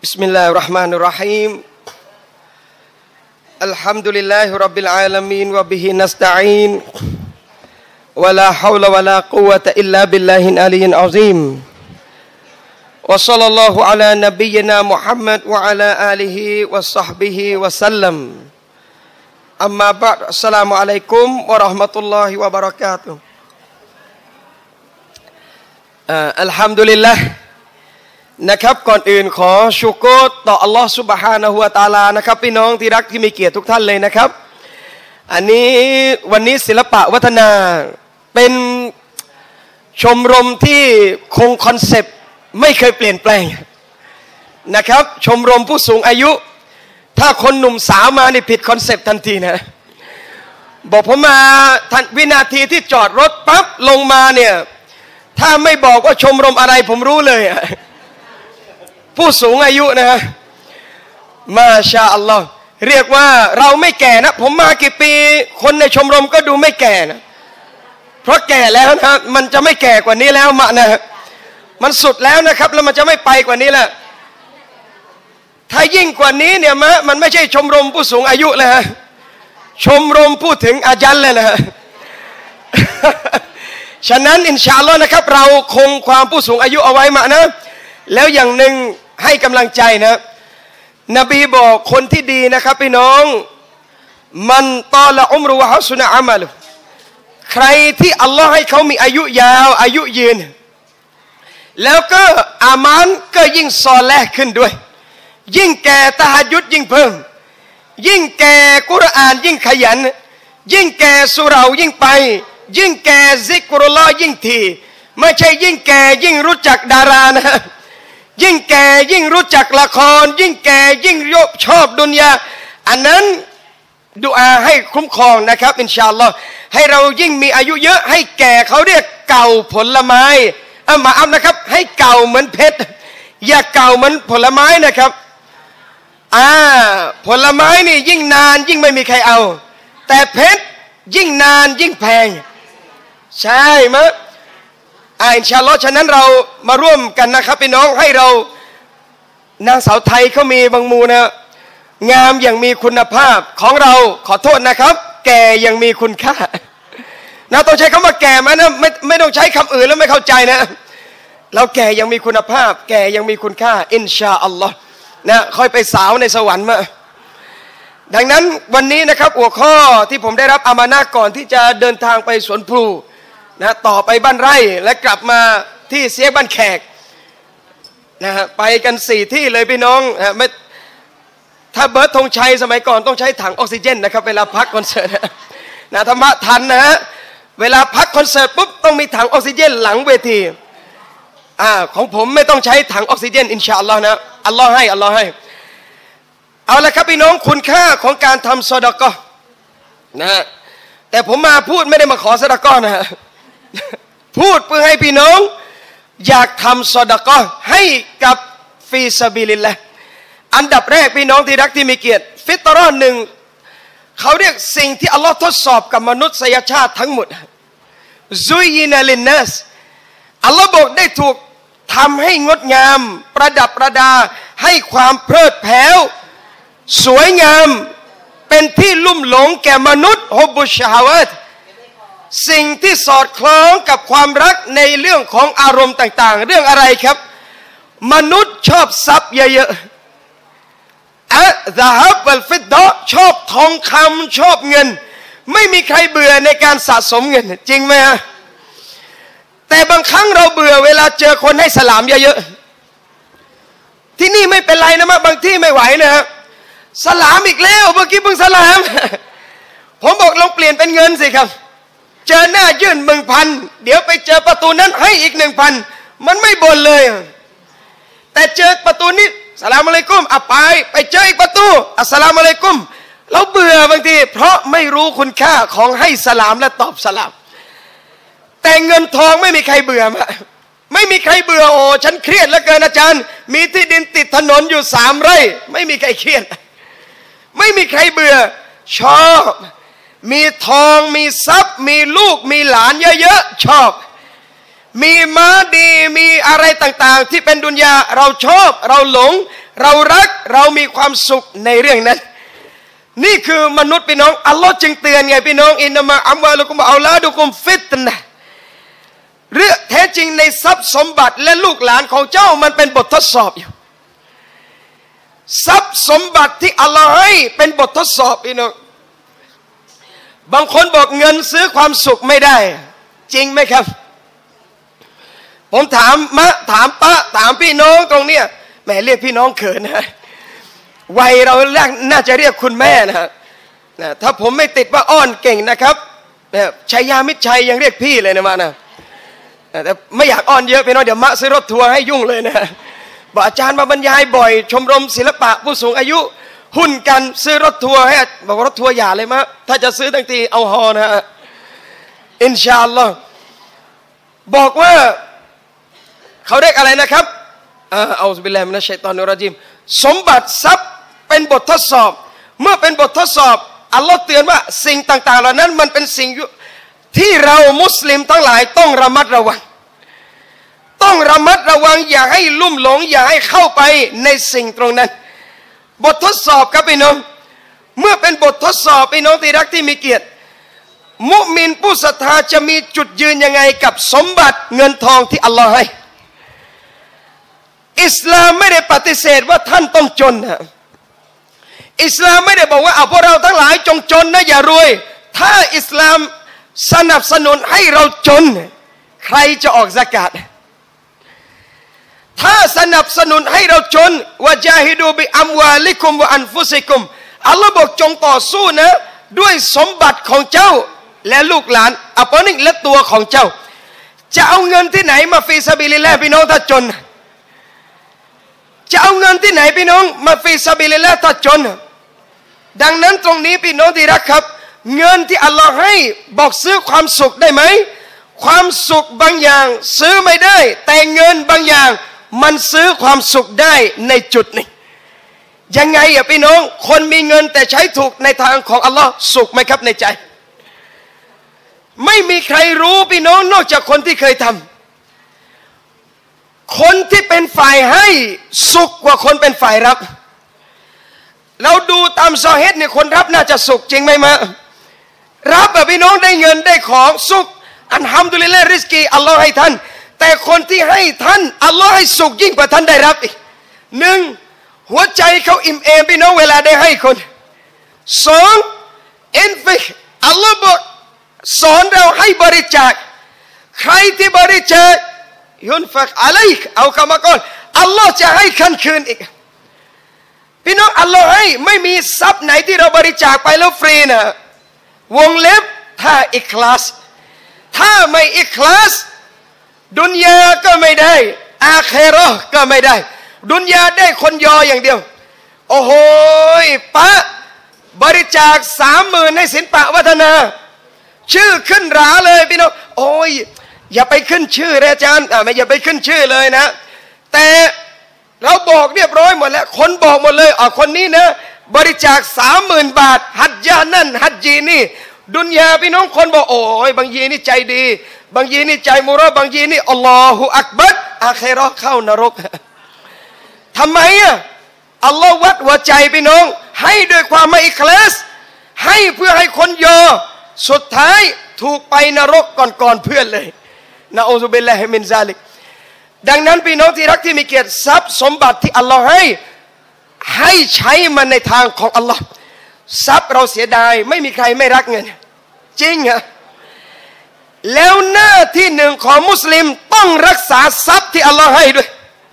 بسم الله الرحمن الرحيم الحمد لله رب العالمين وبه نستعين ولا حول ولا قوة إلا بالله العلي العظيم وصلى الله على نبينا محمد وعلى آله وصحبه وسلم أما بعد السلام عليكم ورحمة الله وبركاته الحمد للهนะครับก่อนอื่นขอชูโกรต่ออัลลอฮฺซุบฮานะฮูวะตะอาลานะครับพี่น้องที่รักที่มีเกียรติทุกท่านเลยนะครับอันนี้วันนี้ศิลปะวัฒนาเป็นชมรมที่คงคอนเซปต์ไม่เคยเปลี่ยนแปลงนะครับชมรมผู้สูงอายุถ้าคนหนุ่มสาวมานี่ผิดคอนเซปต์ทันทีนะบอกผมมาทันวินาทีที่จอดรถปั๊บลงมาเนี่ยถ้าไม่บอกว่าชมรมอะไรผมรู้เลยผู้สูงอายุนะมาชาอัลลอฮ์เรียกว่าเราไม่แก่นะผมมากี่ปีคนในชมรมก็ดูไม่แก่นะเพราะแก่แล้วนะมันจะไม่แก่กว่านี้แล้วมะนะมันสุดแล้วนะครับแล้วมันจะไม่ไปกว่านี้แล้วถ้ายิ่งกว่านี้เนี่ยมันไม่ใช่ชมรมผู้สูงอายุเลยฮะชมรมพูดถึงอาญัลเลยนะฉะนั้นอินชาอัลลอฮ์นะครับเราคงความผู้สูงอายุเอาไว้มานะแล้วอย่างหนึ่งให้กำลังใจนะนบีบอกคนที่ดีนะครับพี่น้องมันตอละอุมรุวะฮุสนะอามัลใครที่อัลลอฮ์ให้เขามีอายุยาวอายุยืนแล้วก็อามันก็ยิ่งซอเลห์ขึ้นด้วยยิ่งแก่ตะฮัจญุดยิ่งเพิ่มยิ่งแก่กุรอานยิ่งขยันยิ่งแก่สุเรายิ่งไปยิ่งแก่ซิกรุลลอฮ์ยิ่งทีไม่ใช่ยิ่งแก่ยิ่งรู้จักดารานะยิ่งแก่ยิ่งรู้จักละครยิ่งแก่ยิ่งชอบดุนยาอันนั้นดุอาให้คุ้มครองนะครับอินชาอัลลอฮ์ให้เรายิ่งมีอายุเยอะให้แก่เขาเรียกเก่าผลไม้มาอัพนะครับให้เก่าเหมือนเพชรอย่าเก่าเหมือนผลไม้นะครับผลไม้นี่ยิ่งนานยิ่งไม่มีใครเอาแต่เพชรยิ่งนานยิ่งแพงใช่ไหมอินชาอัลลอฮ์ฉะนั้นเรามาร่วมกันนะครับพี่น้องให้เรานางสาวไทยเขามีบางมูนะงามอย่างมีคุณภาพของเราขอโทษนะครับแก่ยังมีคุณค่านะต้องใช้คำว่าแก่ไหมนะไม่ต้องใช้คำอื่นแล้วไม่เข้าใจนะเราแก่ยังมีคุณภาพแก่ยังมีคุณค่าอินชาอัลลอฮ์นะค่อยไปสาวในสวรรค์มาดังนั้นวันนี้นะครับหัวข้อที่ผมได้รับอามานะห์ก่อนที่จะเดินทางไปสวนพลูนะต่อไปบ้านไร่และกลับมาที่เสียบ้านแขกนะฮะไปกัน4ที่เลยพี่น้องนะไม่ถ้าเบิร์ตธงชัยสมัยก่อนต้องใช้ถังออกซิเจนนะครับเวลาพักคอนเสิร์ตนะธรรมะทันนะฮะเวลาพักคอนเสิร์ตปุ๊บต้องมีถังออกซิเจนหลังเวทีของผมไม่ต้องใช้ถังออกซิเจนอินชาอัลลอฮ์นะอัลลอฮ์ให้เอาละครับพี่น้องคุณค่าของการทำซอดาเกาะห์นะแต่ผมมาพูดไม่ได้มาขอซอดาเกาะห์นะพูดเพื่อให้พี่น้องอยากทำซอดาเกาะห์ให้กับฟีซาบิลิลละห์อันดับแรกพี่น้องที่รักที่มีเกียรติฟิตเราะห์หนึ่งเขาเรียกสิ่งที่อัลลอฮ์ทดสอบกับมนุษยชาติทั้งหมดซุยยินาลินนัสอัลลอฮ์บอกได้ถูกทำให้งดงามประดับประดาให้ความเพลิดเพลินสวยงามเป็นที่ลุ่มหลงแก่มนุษย์ฮุบบุชชะฮาวาตสิ่งที่สอดคล้องกับความรักในเรื่องของอารมณ์ต่างๆเรื่องอะไรครับมนุษย์ชอบทรัพย์เยอะๆซะฮับวัลฟิดดะชอบทองคำชอบเงินไม่มีใครเบื่อในการสะสมเงินจริงไหมฮะแต่บางครั้งเราเบื่อเวลาเจอคนให้สลามเยอะๆที่นี่ไม่เป็นไรนะบางที่ไม่ไหวนะฮะสลามอีกแล้วเมื่อกี้เพิ่งสลามผมบอกลองเปลี่ยนเป็นเงินสิครับเจอหน้ายื่น1,000เดี๋ยวไปเจอประตูนั้นให้อีก1,000มันไม่บ่นเลยแต่เจอประตูนี้สลามอะลัยกุมไปเจออีกประตูอัสสลามุอะลัยกุมเราเบื่อบางทีเพราะไม่รู้คุณค่าของให้สลามและตอบสลามแต่เงินทองไม่มีใครเบื่อไม่มีใครเบื่อโอ้ฉันเครียดเหลือเกินอาจารย์มีที่ดินติดถนนอยู่3 ไร่ไม่มีใครเครียดไม่มีใครเบื่อชอบมีทองมีทรัพย์มีลูกมีหลานเยอะๆชอบมีม้าดีมีอะไรต่างๆที่เป็นดุนยาเราชอบเราหลงเรารักเรามีความสุขในเรื่องนั้นนี่คือมนุษย์พี่น้องอัลลอฮ์จึงเตือนไงพี่น้องอินนามะอัมวาลุกุมอัลลาดุกุมฟิตนะเรื่องแท้จริงในทรัพย์สมบัติและลูกหลานของเจ้ามันเป็นบททดสอบอยู่ทรัพย์สมบัติที่อัลลอฮ์ให้เป็นบททดสอบพี่น้องบางคนบอกเงินซื้อความสุขไม่ได้จริงไหมครับผมถามถามป้าถามพี่น้องตรงเนี้ยแม่เรียกพี่น้องเขินนะวัยเราน่าจะเรียกคุณแม่นะถ้าผมไม่ติดว่าอ้อนเก่งนะครับชัยยามิตรชัยยังเรียกพี่เลยนะมานะแต่ไม่อยากอ้อนเยอะพี่น้องเดี๋ยวมะซื้อรถทัวร์ให้ยุ่งเลยนะบอกอาจารย์มาบรรยายบ่อยชมรมศิลปะผู้สูงอายุหุ้นกันซื้อรถทัวร์ให้บอกว่ารถทัวร์อย่าเลยมะถ้าจะซื้อตั้งทีเอาฮอนะอินชาอัลลอฮ์บอกว่าเขาเรียกอะไรนะครับเอาบิลลาฮิมินัชชัยฏอนิรเราะญีมสมบัติทรัพย์เป็นบททดสอบเมื่อเป็นบททดสอบอัลลอฮ์เตือนว่าสิ่งต่างๆเหล่านั้นมันเป็นสิ่งที่เรามุสลิมทั้งหลายต้องระมัดระวังต้องระมัดระวังอย่าให้ลุ่มหลงอย่าให้เข้าไปในสิ่งตรงนั้นบททดสอบครับพี่น้องเมื่อเป็นบททดสอบพี่น้องที่รักที่มีเกียรติมุมินผู้ศรัทธาจะมีจุดยืนยังไงกับสมบัติเงินทองที่อัลลอฮ์ให้อิสลามไม่ได้ปฏิเสธว่าท่านต้องจนนะอิสลามไม่ได้บอกว่าพวกเราทั้งหลายจงจนนะอย่ารวยถ้าอิสลามสนับสนุนให้เราจนใครจะออกซะกาตถ้าสนับสนุนให้เราจนวะจาฮิดูบิอัมวาลิกุมวะอันฟุซิกุมอัลลอฮ์บอกจงต่อสู้นะด้วยสมบัติของเจ้าและลูกหลานอัปนิกและตัวของเจ้าจะเอาเงินที่ไหนมาฟีซาบิลิลลาห์พี่น้องถ้าจนจะเอาเงินที่ไหนพี่น้องมาฟีซาบิลิลลาห์ถ้าจนดังนั้นตรงนี้พี่น้องที่รักครับเงินที่อัลลอฮ์ให้บอกซื้อความสุขได้ไหมความสุขบางอย่างซื้อไม่ได้แต่เงินบางอย่างมันซื้อความสุขได้ในจุดหนึ่งยังไงอ่ะพี่น้องคนมีเงินแต่ใช้ถูกในทางของอัลลอฮ์สุขไหมครับในใจไม่มีใครรู้พี่น้องนอกจากคนที่เคยทำคนที่เป็นฝ่ายให้สุขกว่าคนเป็นฝ่ายรับเราดูตามซอฮีฮ์เนี่ยคนรับน่าจะสุขจริงไหมมารับอ่ะพี่น้องได้เงินได้ของสุขอัลฮัมดุลิลลาห์ริสกีอัลลอฮ์ให้ท่านแต่คนที่ให้ท่านอัลลอฮ์ให้สุขยิ่งกว่าท่านได้รับอีกหนึ่งหัวใจเขาอิ่มเอมพี่น้องเวลาได้ให้คนสองอินฟิกอัลลอฮ์บอกสอนเราให้บริจาคใครที่บริจาคยุนฟักอะลัยกเอาคำมาก่อนอัลลอฮ์จะให้คันคืนอีกพี่น้องอัลลอฮ์ให้ไม่มีทรัพย์ไหนที่เราบริจาคไปแล้วฟรีนะวงเล็บถ้าอิคลาสถ้าไม่อิคลาสดุนยาก็ไม่ได้อาคิเราะห์ก็ไม่ได้ดุนยาได้คนยออย่างเดียวโอ้โหปะบริจาค30,000ให้ศิลปะวัฒนาชื่อขึ้นราเลยพี่น้องโอ้ยอย่าไปขึ้นชื่อเลยอาจารย์ไม่อย่าไปขึ้นชื่อเลยนะแต่เราบอกเรียบร้อยหมดแล้วคนบอกหมดเลยคนนี้นะบริจาค30,000 บาทฮัจญานั่นฮัจญีนี่ดุนยาพี่น้องคนบอกโอ้ยบางยีนี่ใจดีบางยีนี่ใจมุราบางยีนี่อัลลอฮุอักบัรอาคิเราะห์เข้านรกทำไมอ่ะอัลลอฮ์วัดหัวใจพี่น้องให้ด้วยความไม่อิคลาสให้เพื่อให้คนยอสุดท้ายถูกไปนรกก่อนเพื่อนเลยนะอูซุบิลลาฮิมินซาลิกดังนั้นพี่น้องที่รักที่มีเกียรติทรัพย์สมบัติที่อัลลอฮ์ให้ใช้มันในทางของอัลลอฮ์ทรัพย์เราเสียดายไม่มีใครไม่รักเงินจริงเหรอแล้วหน้าที่หนึ่งของมุสลิมต้องรักษาทรัพย์ที่อัลลอฮ์ให้ด้วย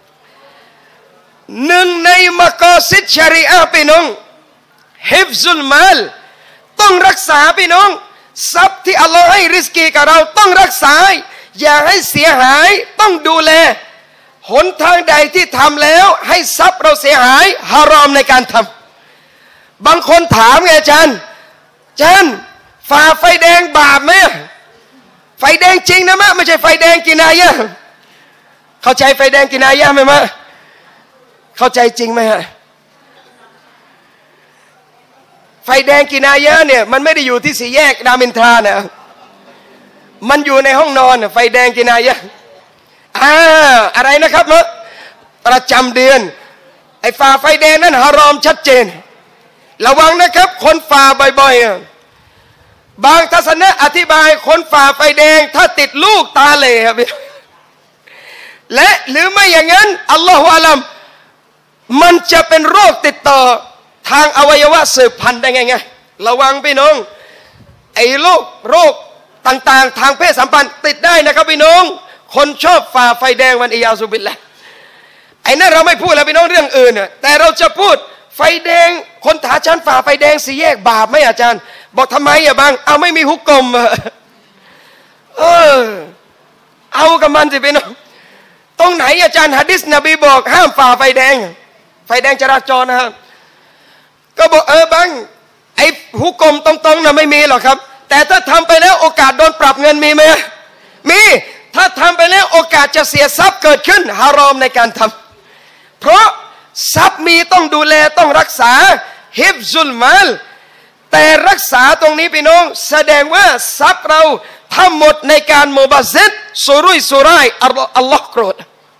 หนึ่งในมะกอซิดชะรีอะห์พี่น้องฮิฟซุลมาลต้องรักษาพี่น้องทรัพย์ที่อัลลอฮ์ให้ริสกีกับเราต้องรักษาอย่าให้เสียหายต้องดูแลหนทางใดที่ทำแล้วให้ทรัพย์เราเสียหายฮารอมในการทำบางคนถามไงอาจารย์ฝ่าไฟแดงบาปไหมไฟแดงจริงนะมะไม่ใช่ไฟแดงกินายะเข้าใจไฟแดงกินายะไหมมะเข้าใจจริงไหมฮะไฟแดงกินายะเนี่ยมันไม่ได้อยู่ที่สี่แยกรามอินทรานะมันอยู่ในห้องนอนไฟแดงกินายะอะไรนะครับเมื่อประจำเดือนไอ้ฝ่าไฟแดงนั้นฮารอมชัดเจนระวังนะครับคนฝ่าบ่อยๆบางทัศนะอธิบายคนฝ่าไฟแดงถ้าติดลูกตาเหล่ครับและหรือไม่อย่างนั้นอัลลอฮฺอาลัมมันจะเป็นโรคติดต่อทางอวัยวะสืบพันธุ์ได้ไงระวังพี่น้องไอ้โรคต่างๆทางเพศสัมพันธ์ติดได้นะครับพี่น้องคนชอบฝ่าไฟแดงวันอิยาซุบิลละไอ้นั่นเราไม่พูดแล้วพี่น้องเรื่องอื่นแต่เราจะพูดไฟแดงคนถาฉันฝ่าไฟแดงสี่แยกบาปไหมอาจารย์บอกทำไมบางเอาไม่มีฮุกกลมเอากับมันสิพี่น้องตรงไหนอาจารย์หะดีษนบีบอกห้ามฝ่าไฟแดงจราจรนะครับก็บอกบางไอ้ฮุกกลมตรงๆนะไม่มีหรอกครับแต่ถ้าทำไปแล้วโอกาสโดนปรับเงินมีไหมมีถ้าทำไปแล้วโอกาสจะเสียทรัพย์เกิดขึ้นฮารอมในการทำเพราะทรัพย์มีต้องดูแลต้องรักษาฮิฟซุลมาลแต่รักษาตรงนี้พี่น้องแสดงว่าทรัพย์เราทั้งหมดในการมุบาซิดสุรุ่ยสุร่ายอัลลอฮ์โกรธ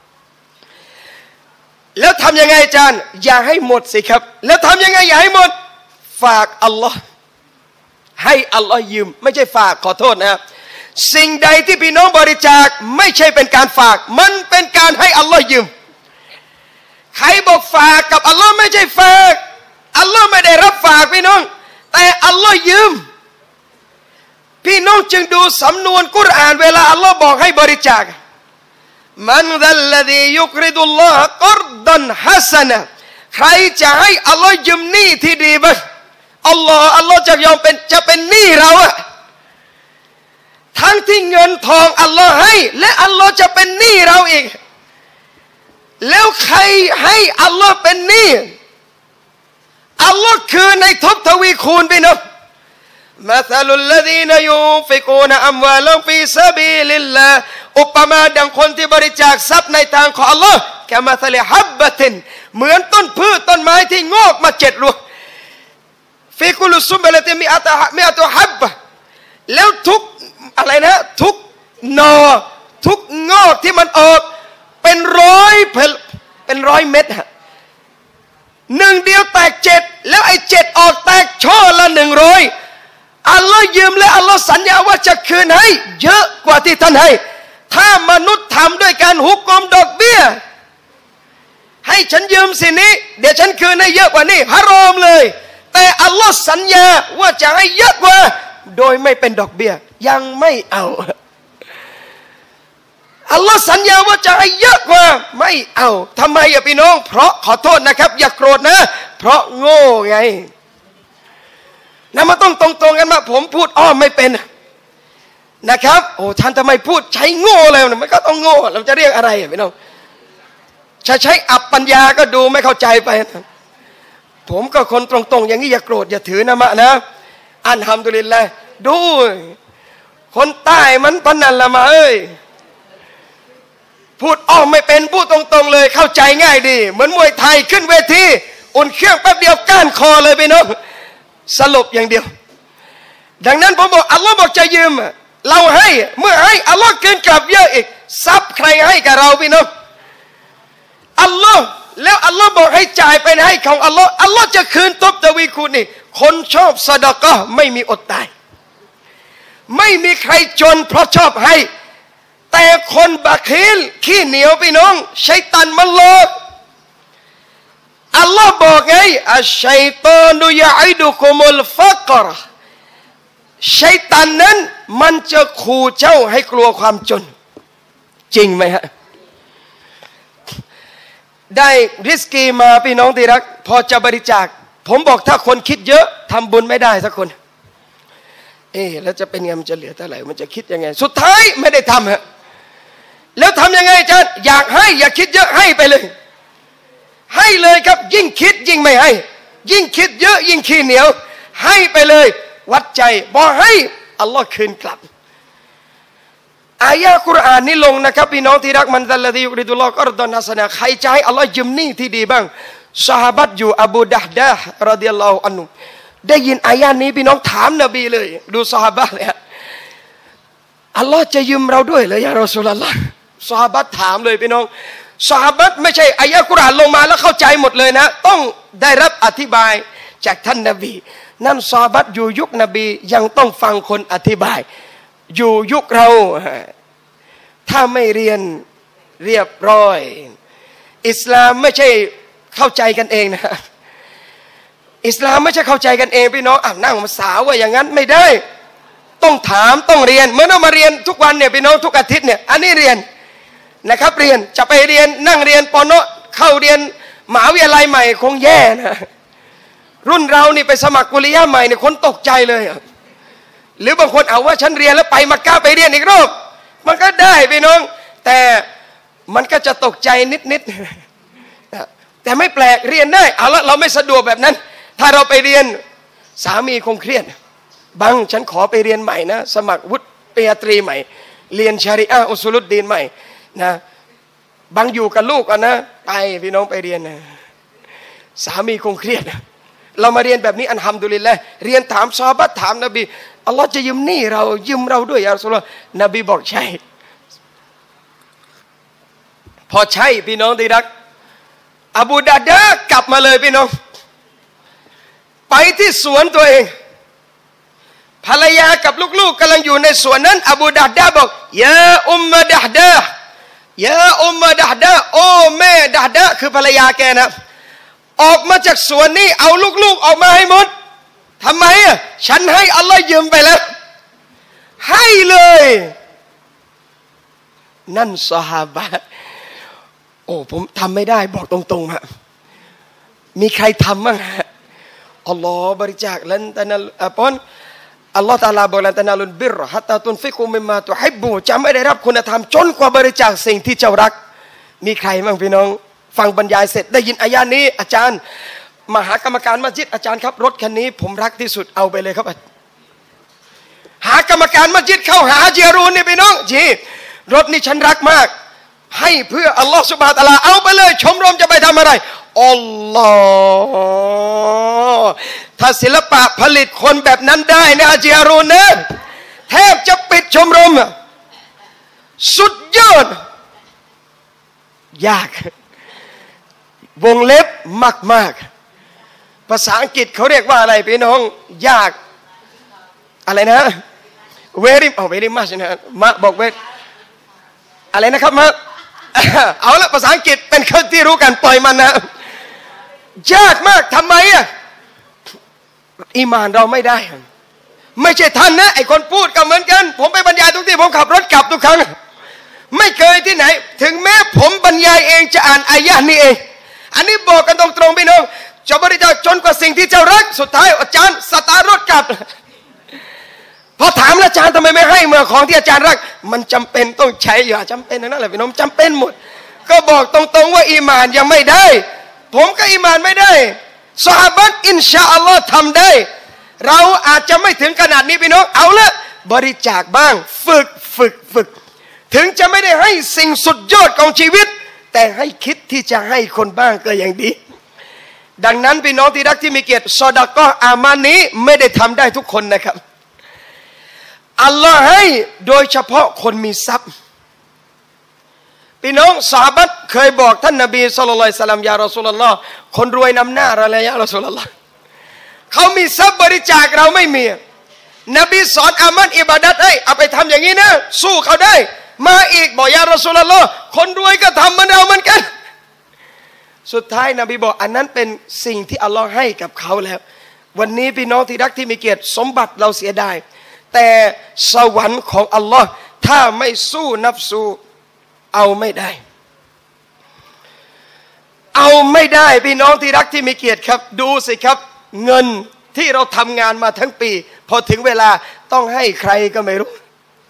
แล้วทำยังไงอาจารย์อย่าให้หมดสิครับแล้วทำยังไงอย่าให้หมดฝากอัลลอฮ์ให้อัลลอฮ์ยืมไม่ใช่ฝากขอโทษนะสิ่งใดที่พี่น้องบริจาคไม่ใช่เป็นการฝากมันเป็นการให้อัลลอฮ์ยืมใครบอกฝากกับอัลลอฮ์ไม่ใช่ฝากอัลลอฮ์ไม่ได้รับฝากพี่น้องแต่อัลลอฮ์ยืมพี่น้องจึงดูสำนวนกุรอานเวลาอัลลอฮ์บอกให้บริจาคมันซัลลัดียุกริดุลลอฮ์กอรดันฮัสนะใครจะให้อัลลอฮ์ยืมหนี้ที่ดีบ้างอัลลอฮ์จะยอมจะเป็นหนี้เราอะทั้งที่เงินทองอัลลอฮ์ให้และอัลลอฮ์จะเป็นหนี้เราอีกแล้วใครให้อัลลอฮ์เป็นหนี้อัลลอฮ์คือในทบทวีคูณพี่น้องมัธลุลลดีนยุนฟิกูนอัมวาลัมฟีซะบีลิลลาห์อุปมาดังคนที่บริจาคทรัพย์ในทางของอัลลอฮ์กะมัธลิฮับบะตินเหมือนต้นพืชต้นไม้ที่งอกมา7 รวงฟีกุลุซุมบะละติมิอะตุฮับบะแล้วทุกอะไรนะทุกหน่อทุกงอกที่มันออกเป็นร้อยเม็ดฮะหนึ่งเดียวแตก7แล้วไอ้7ออกแตกช่อละ100อัลลอฮ์ยืมและอัลลอฮ์สัญญาว่าจะคืนให้เยอะกว่าที่ท่านให้ถ้ามนุษย์ทำด้วยการฮุกกลมดอกเบี้ยให้ฉันยืมสินี้เดี๋ยวฉันคืนให้เยอะกว่านี้ฮารอมเลยแต่อัลลอฮ์สัญญาว่าจะให้เยอะกว่าโดยไม่เป็นดอกเบี้ยยังไม่เอาอัลลอฮ์สัญญาว่าจะให้เยอะกว่าไม่เอาทำไมพี่น้องเพราะขอโทษนะครับอย่าโกรธนะเพราะโง่ไงนะมันต้องตรงๆกันมาผมพูดอ้อมไม่เป็นนะครับโอ้ท่านทำไมพูดใช้โง่เลยมันก็ต้องโง่เราจะเรียกอะไรพี่น้องใช้อับปัญญาก็ดูไม่เข้าใจไปผมก็คนตรงๆอย่างนี้อย่าโกรธอย่าถือนะมะนะอัลฮัมดุลิลลาห์ดูคนใต้มันพนันละมาพูดอ้อมไม่เป็นพูดตรงๆเลยเข้าใจง่ายดีเหมือนมวยไทยขึ้นเวทีอุ่นเครื่องแป๊บเดียวก้านคอเลยพี่น้องสลบอย่างเดียวดังนั้นผมบอกอัลลอฮ์บอกจะยืมเราให้เมื่อให้อัลลอฮ์คืนกลับเยอะอีกทรัพย์ใครให้กับเราพี่น้องอัลลอฮ์แล้วอัลลอฮ์บอกให้จ่ายไปให้ของอัลลอฮ์อัลลอฮ์จะคืนทบทวีคูณนี่คนชอบซะดะกะห์ไม่มีอดตายไม่มีใครจนเพราะชอบให้แต่คนบักฮีลขี้เหนียวพี่น้องชัยฏอนมันหลอกอัลลอฮ์บอกไงอัชชัยฏอนุยะอิดุกุมุลฟักรชัยฏอนนั้นมันจะขู่เจ้าให้กลัวความจนจริงไหมฮะได้ริสกีมาพี่น้องที่รักพอจะบริจาคผมบอกถ้าคนคิดเยอะทำบุญไม่ได้สักคนแล้วจะเป็นไงมันจะเหลือเท่าไหร่มันจะคิดยังไงสุดท้ายไม่ได้ทำฮะแล้วทำยังไงอาจารย์อยากให้อย่าคิดเยอะให้ไปเลยให้เลยครับยิ่งคิดยิ่งไม่ให้ยิ่งคิดเยอะยิ่งขี้เหนียวให้ไปเลยวัดใจพอให้อัลลอฮ์คืนกลับอายะกุรอานนี้ลงนะครับพี่น้องที่รักมันซัลลัดียุริดุลลอฮ์กอรดันฮัสนะใครจะให้อัลลอฮ์ยืมหนี้ที่ดีบ้างซอฮาบะห์อยู่อบูดะห์ดาห์รอฎิยัลลอฮุอันฮุได้ยินอายะนี้พี่น้องถามนบีเลยดูซอฮาบะห์เลยอัลลอฮ์จะยืมเราด้วยเหรอยารอซูลุลลอฮ์ซอฮาบะห์ถามเลยพี่น้องซอฮาบะห์ไม่ใช่อายะห์กุรอานลงมาแล้วเข้าใจหมดเลยนะต้องได้รับอธิบายจากท่านนบีนั่นซอฮาบะห์อยู่ยุคนบียังต้องฟังคนอธิบายอยู่ยุคเราถ้าไม่เรียนเรียบร้อยอิสลามไม่ใช่เข้าใจกันเองนะอิสลามไม่ใช่เข้าใจกันเองพี่น้องนั่งมาสาวว่าอย่างนั้นไม่ได้ต้องถามต้องเรียนเมื่อเรามาเรียนทุกวันเนี่ยพี่น้องทุกอาทิตย์เนี่ยอันนี้เรียนนะครับเรียนจะไปเรียนนั่งเรียนปนเข้าเรียนมหาวิทยาลัยใหม่คงแย่นะรุ่นเรานี่ไปสมัครกุลิยะห์ใหม่เนี่ยคนตกใจเลยหรือบางคนเอาว่าฉันเรียนแล้วไปมักกะห์ไปเรียนอีกรอบมันก็ได้พี่น้องแต่มันก็จะตกใจนิดๆแต่ไม่แปลกเรียนได้เอาละเราไม่สะดวกแบบนั้นถ้าเราไปเรียนสามีคงเครียดบังฉันขอไปเรียนใหม่นะสมัครวุฒิปริญญาตรีใหม่เรียนชาริอะห์อุซูลุดดีนใหม่นะบังอยู่กับลูกก่อนนะไปพี่น้องไปเรียนนะสามีคงเครียดเรามาเรียนแบบนี้อัลฮัมดุลิลละห์เรียนถามซอฮาบะห์ถามนบีอัลลอฮ์จะยืมหนี้เรายืมเราด้วยยารอซูลุลลอฮ์นบีบอกใช่พอใช่พี่น้องที่รักอบูดาดากลับมาเลยพี่น้องไปที่สวนตัวเองภรรยากับลูกๆกำลังอยู่ในสวนนั้นอบูดาดาบอกยาอุมมะดะฮ์ดายาอุมมะดะฮ์ดาโอ้แม่ดะฮ์ดาคือภรรยาแกนะออกมาจากสวนนี้เอาลูกๆออกมาให้หมดทำไมฉันให้อัลลอฮ์ยืมไปแล้วให้เลยนั่นซอฮาบะห์โอ้ผมทำไม่ได้บอกตรงๆฮะมีใครทำบ้างฮะอัลลอฮ์บริจาคลันตะนัลอัลลอฮ์ตะอาลาบอกลันตะนัลุลบิรฮัตตาตุนฟิกุมิมมาตุฮิบบูจะไม่ได้รับคุณธรรมจนกว่าบริจาคสิ่งที่เจ้ารักมีใครบ้างพี่น้องฟังบรรยายเสร็จได้ยินอายะนี้อาจารย์มหากรรมการมัสยิดอาจารย์ครับรถคันนี้ผมรักที่สุดเอาไปเลยครับหากรรมการมัสยิดเข้าหาเจรูนนี่พี่น้องจีรถนี่ฉันรักมากให้เพื่ออัลลอฮฺซุบฮานะฮูวะตะอาลาเอาไปเลยชมรมจะไปทำอะไรอัลลอฮฺถ้าศิลปะผลิตคนแบบนั้นได้นะอาเจียรูนนะแทบจะปิดชมรมสุดยอดยากวงเล็บมากๆภาษาอังกฤษเขาเรียกว่าอะไรพี่น้องยากอะไรนะ very very much นะมาบอกเวอะไรนะครับมาเอาละภาษาอังกฤษเป็นคนที่รู้กันปล่อยมันนะยากมากทำไมอีหม่านเราไม่ได้ไม่ใช่ท่านนะไอคนพูดก็เหมือนกันผมไปบรรยายทุกที่ผมขับรถกลับทุกครั้งไม่เคยที่ไหนถึงแม้ผมบรรยายเองจะอ่านอายะห์นี้เองอันนี้บอกกันตรงๆพี่น้องจะบริจาคจนกว่าสิ่งที่เจ้ารักสุดท้ายอาจารย์สตาร์ทรถกลับพอถามอาจารย์ทำไมไม่ให้เมื่อของที่อาจารย์รักมันจำเป็นต้องใช้อยู่จำเป็นนั่นแหละพี่น้องจำเป็นหมดก็บอกตรงๆว่าอีหม่านยังไม่ได้ผมก็อีหม่านไม่ได้ซอฮาบะห์อินชาอัลลอฮ์ทำได้เราอาจจะไม่ถึงขนาดนี้พี่น้องเอาละบริจาคบ้างฝึกถึงจะไม่ได้ให้สิ่งสุดยอดของชีวิตแต่ให้คิดที่จะให้คนบ้างก็ยังดีดังนั้นพี่น้องที่รักที่มีเกียรติซอดาเกาะห์อามานี้ไม่ได้ทำได้ทุกคนนะครับอัลลอฮ์ให้โดยเฉพาะคนมีทรัพย์พี่น้องซอฮาบะห์เคยบอกท่านนบีศ็อลลัลลอฮุอะลัยฮิวะซัลลัมยารอซูลุลลอฮ์คนรวยนำหน้าเราเลยยารอซูลุลลอฮ์เขามีทรัพย์บริจาคเราไม่มีนบีสอนอามันอิบาดัตให้เอาไปทำอย่างนี้นะสู้เขาได้มาอีกบอกยารอซูลุลลอฮ์คนรวยก็ทำเหมือนเราเหมือนกันสุดท้ายนบีบอกอันนั้นเป็นสิ่งที่อัลลอฮ์ให้กับเขาแล้ววันนี้พี่น้องที่รักที่มีเกียรติสมบัติเราเสียดายแต่สวรรค์ของอัลลอฮ์ถ้าไม่สู้นับสู้เอาไม่ได้พี่น้องที่รักที่มีเกียรติครับดูสิครับเงินที่เราทำงานมาทั้งปีพอถึงเวลาต้องให้ใครก็ไม่รู้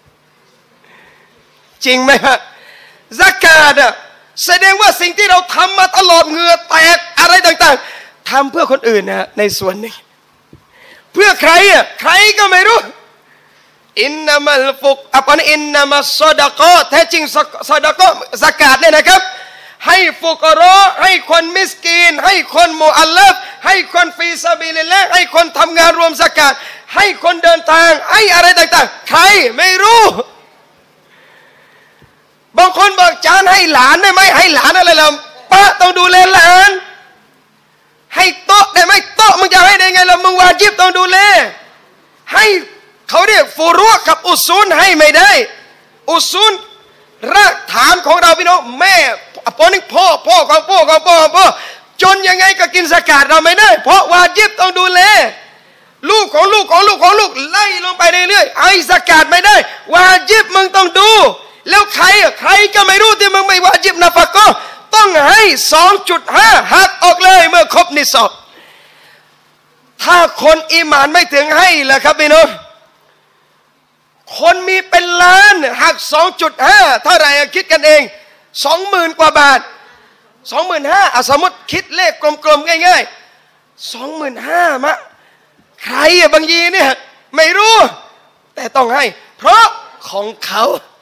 จริงไหมฮะซักาตแสดงว่าสิ่งที่เราทำมาตลอดเหงื่อแตกอะไรต่างๆทำเพื่อคนอื่นนะในส่วนนี้เพื่อใครใครก็ไม่รู้อินนามัลฟุกอินนามัสซอดะกอแท้จริงซอดะกอซักาตเนี่ยนะครับให้ฟุกรอให้คนมิสกีนให้คนมุอัลลัฟให้คนฟีซาบิลิลละห์ให้คนทำงานรวมซักาตให้คนเดินทางให้อะไรต่างๆใครไม่รู้บางคนบอกจานให้หลานได้ไหมให้หลานอะไรล่ะป้าต้องดูแลหลานให้โต๊ะได้ไหมโต๊ะมึงจะให้ได้ไงล่ะมึงวาญิบต้องดูแลให้เขาเรียกฟูรุกับอุซูลให้ไม่ได้อุซูลรากฐานของเราพี่น้องแม่พ่อนี่พ่อของพ่อจนยังไงก็กินสกาดเราไม่ได้เพราะวาญิบต้องดูแลลูกของลูกไล่ลงไปเรื่อยๆไอ้สกาดไม่ได้วาญิบมึงต้องดูแล้วใครก็ไม่รู้ที่มึงไม่วาญิบนะฟะก็ต้องให้ 2.5 หักออกเลยเมื่อครบนิสอบถ้าคนอีหม่านไม่ถึงให้ล่ะครับพี่น้องคนมีเป็นล้านหัก 2.5 เท่าไหร่คิดกันเอง 20,000 กว่าบาท 25,000 สมมติคิดเลขกลมๆง่ายๆ 25,000 มะใครบางยีเนี่ยไม่รู้แต่ต้องให้เพราะของเขา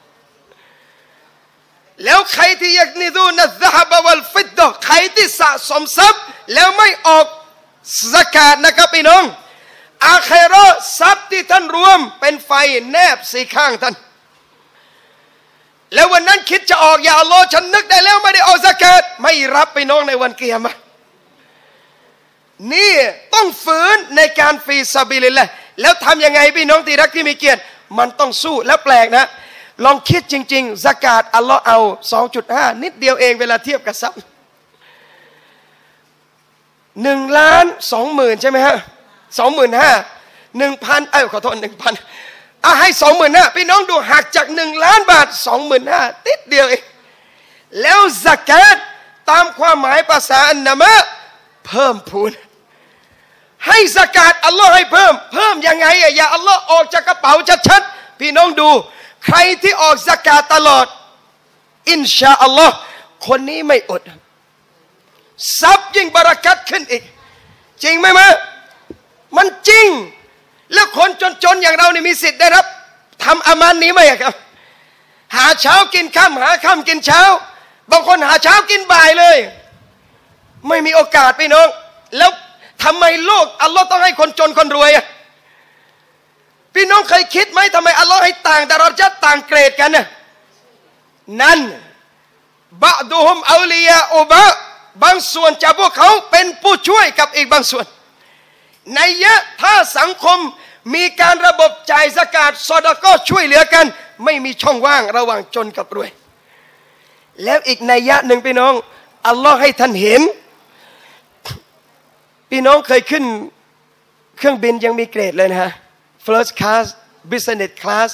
แล้วใครที่อยากนิดูนัซฮะบะวัลฟิดดะใครที่สะสมทรัพย์แล้วไม่ออกซะกาตนะครับพี่น้องอาคิเราะห์ทรัพย์ที่ท่านรวมเป็นไฟแนบสีข้างท่านแล้ววันนั้นคิดจะออกอย่าอัลลอฮ์ฉันนึกได้แล้วไม่ได้ออกซะกาตไม่รับพี่น้องในวันกิยามะห์นี่ต้องฝืนในการฟีซาบิลิลลาห์แล้วทำยังไงพี่น้องที่รักที่มีเกียรติมันต้องสู้แล้วแปลกนะลองคิดจริงๆซะกาตอัลลอฮ์เอา 2.5 นิดเดียวเองเวลาเทียบกับทรัพย์1,20,000ใช่ไหมฮะ 25,000 1,000ขอโทษ 1,000ให้ 25,000พี่น้องดูหักจาก1,000,000 บาท 25,000นิดเดียวเองแล้วซะกาตตามความหมายภาษาอันนะมะเพิ่มพูนให้ซะกาตอัลลอฮ์ให้เพิ่มยังไงอย่าอัลลอฮ์ออกจากกระเป๋าชัดๆพี่น้องดูใครที่ออกซะกาตตลอดอินชาอัลลอฮ์คนนี้ไม่อดทรัพย์ยิ่งบารักัตขึ้นอีกจริงไหมมันจริงแล้วคนจนๆอย่างเรานี่มีสิทธิ์ได้รับทำอามันนี้ไหมครับหาเช้ากินค่ำหาค่ำกินเช้าบางคนหาเช้ากินบ่ายเลยไม่มีโอกาสพี่น้องแล้วทำไมโลกอัลลอฮ์ต้องให้คนจนคนรวยอ่ะพี่น้องเคยคิดไหมทำไมอัลลอฮ์ให้ต่างดาราจัดต่างเกรดกันน่ะนั่นบะดูฮุมอัลลียาอุบะบางส่วนจากพวกเขาเป็นผู้ช่วยกับอีกบางส่วนในยะถ้าสังคมมีการระบบจ่ายซะกาตซอดาก็ช่วยเหลือกันไม่มีช่องว่างระหว่างจนกับรวยแล้วอีกนัยยะหนึ่งพี่น้องอัลลอฮ์ให้ท่านเห็นพี่น้องเคยขึ้นเครื่องบินยังมีเกรดเลยนะฮะ first class business class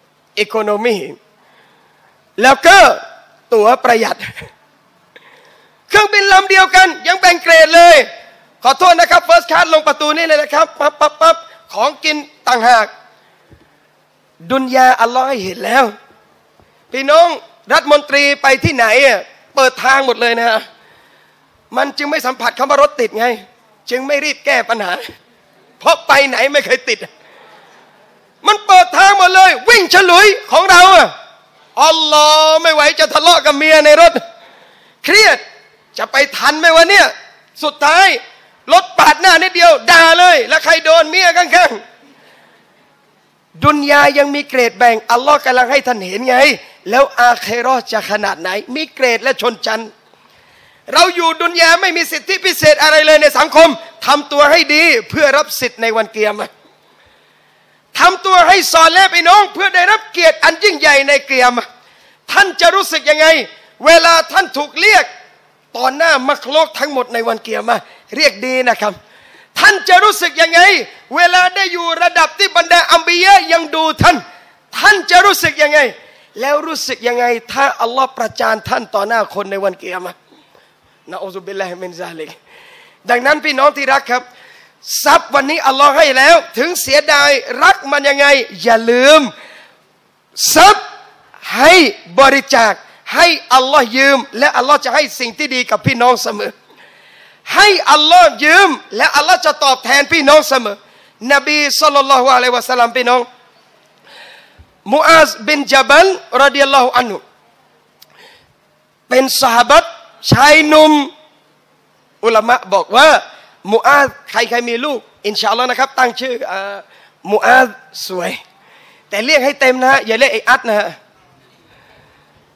economy แล้วก็ตั๋วประหยัดเครื่องบินลำเดียวกันยังแบ่งเกรดเลยขอโทษนะครับ first class ลงประตูนี่เลยนะครับปั๊บของกินต่างหากดุนยาอัลลอฮ์ให้เห็นแล้วพี่น้องรัฐมนตรีไปที่ไหนเปิดทางหมดเลยนะมันจึงไม่สัมผัสคำว่ารถติดไงจึงไม่รีบแก้ปัญหาเพราะไปไหนไม่เคยติดมันเปิดทางหมดเลยวิ่งฉลุยของเราอัลลอฮ์ไม่ไหวจะทะเลาะกับเมียในรถเครียดจะไปทันไหมวะเนี่ยสุดท้ายรถปาดหน้านิดเดียวด่าเลยแล้วใครโดนเมียข้างๆดุนยายังมีเกรดแบ่งอัลลอฮ์กำลังให้ท่านเห็นไงแล้วอาคิเราะห์จะขนาดไหนมีเกรดและชนชั้นเราอยู่ดุนยาไม่มีสิทธิพิเศษอะไรเลยในสังคมทำตัวให้ดีเพื่อรับสิทธิ์ในวันกิยามะห์ทำตัวให้ซอเลห์พี่น้องเพื่อได้รับเกียรติอันยิ่งใหญ่ในกิยามะห์ท่านจะรู้สึกยังไงเวลาท่านถูกเรียกต่อหน้ามักลุกทั้งหมดในวันกิยามะห์เรียกดีนะครับท่านจะรู้สึกยังไงเวลาได้อยู่ระดับที่บรรดาอัมบิยะห์ยังดูท่านจะรู้สึกยังไงแล้วรู้สึกยังไงถ้าอัลลอฮ์ประจานท่านต่อหน้าคนในวันกิยามะห์นะอูซุบิลลาฮิมินซาลิกดังนั้นพี่น้องที่รักครับทรัพย์วันนี้อัลลอฮ์ให้แล้วถึงเสียดายรักมันยังไงอย่าลืมทรัพย์ให้บริจาคให้อัลลอฮ์ยืมและอัลลอฮ์จะให้สิ่งที่ดีกับพี่น้องเสมอให้อัลลอฮ์ยืมและอัลลอฮ์จะตอบแทนพี่น้องเสมอนบีศ็อลลัลลอฮุอะลัยฮิวะซัลลัมพี่น้องมุอาซบินญะบัลรอฎิยัลลอฮุอันฮุเป็นซอฮาบะห์ชายหนุ่มอุลามะบอกว่ามุอาซใครมีลูกอินชาอัลลอฮ์นะครับตั้งชื่อมุอาซสวยแต่เรียกให้เต็มนะฮะอย่าเรียกไอ้อัดนะฮะ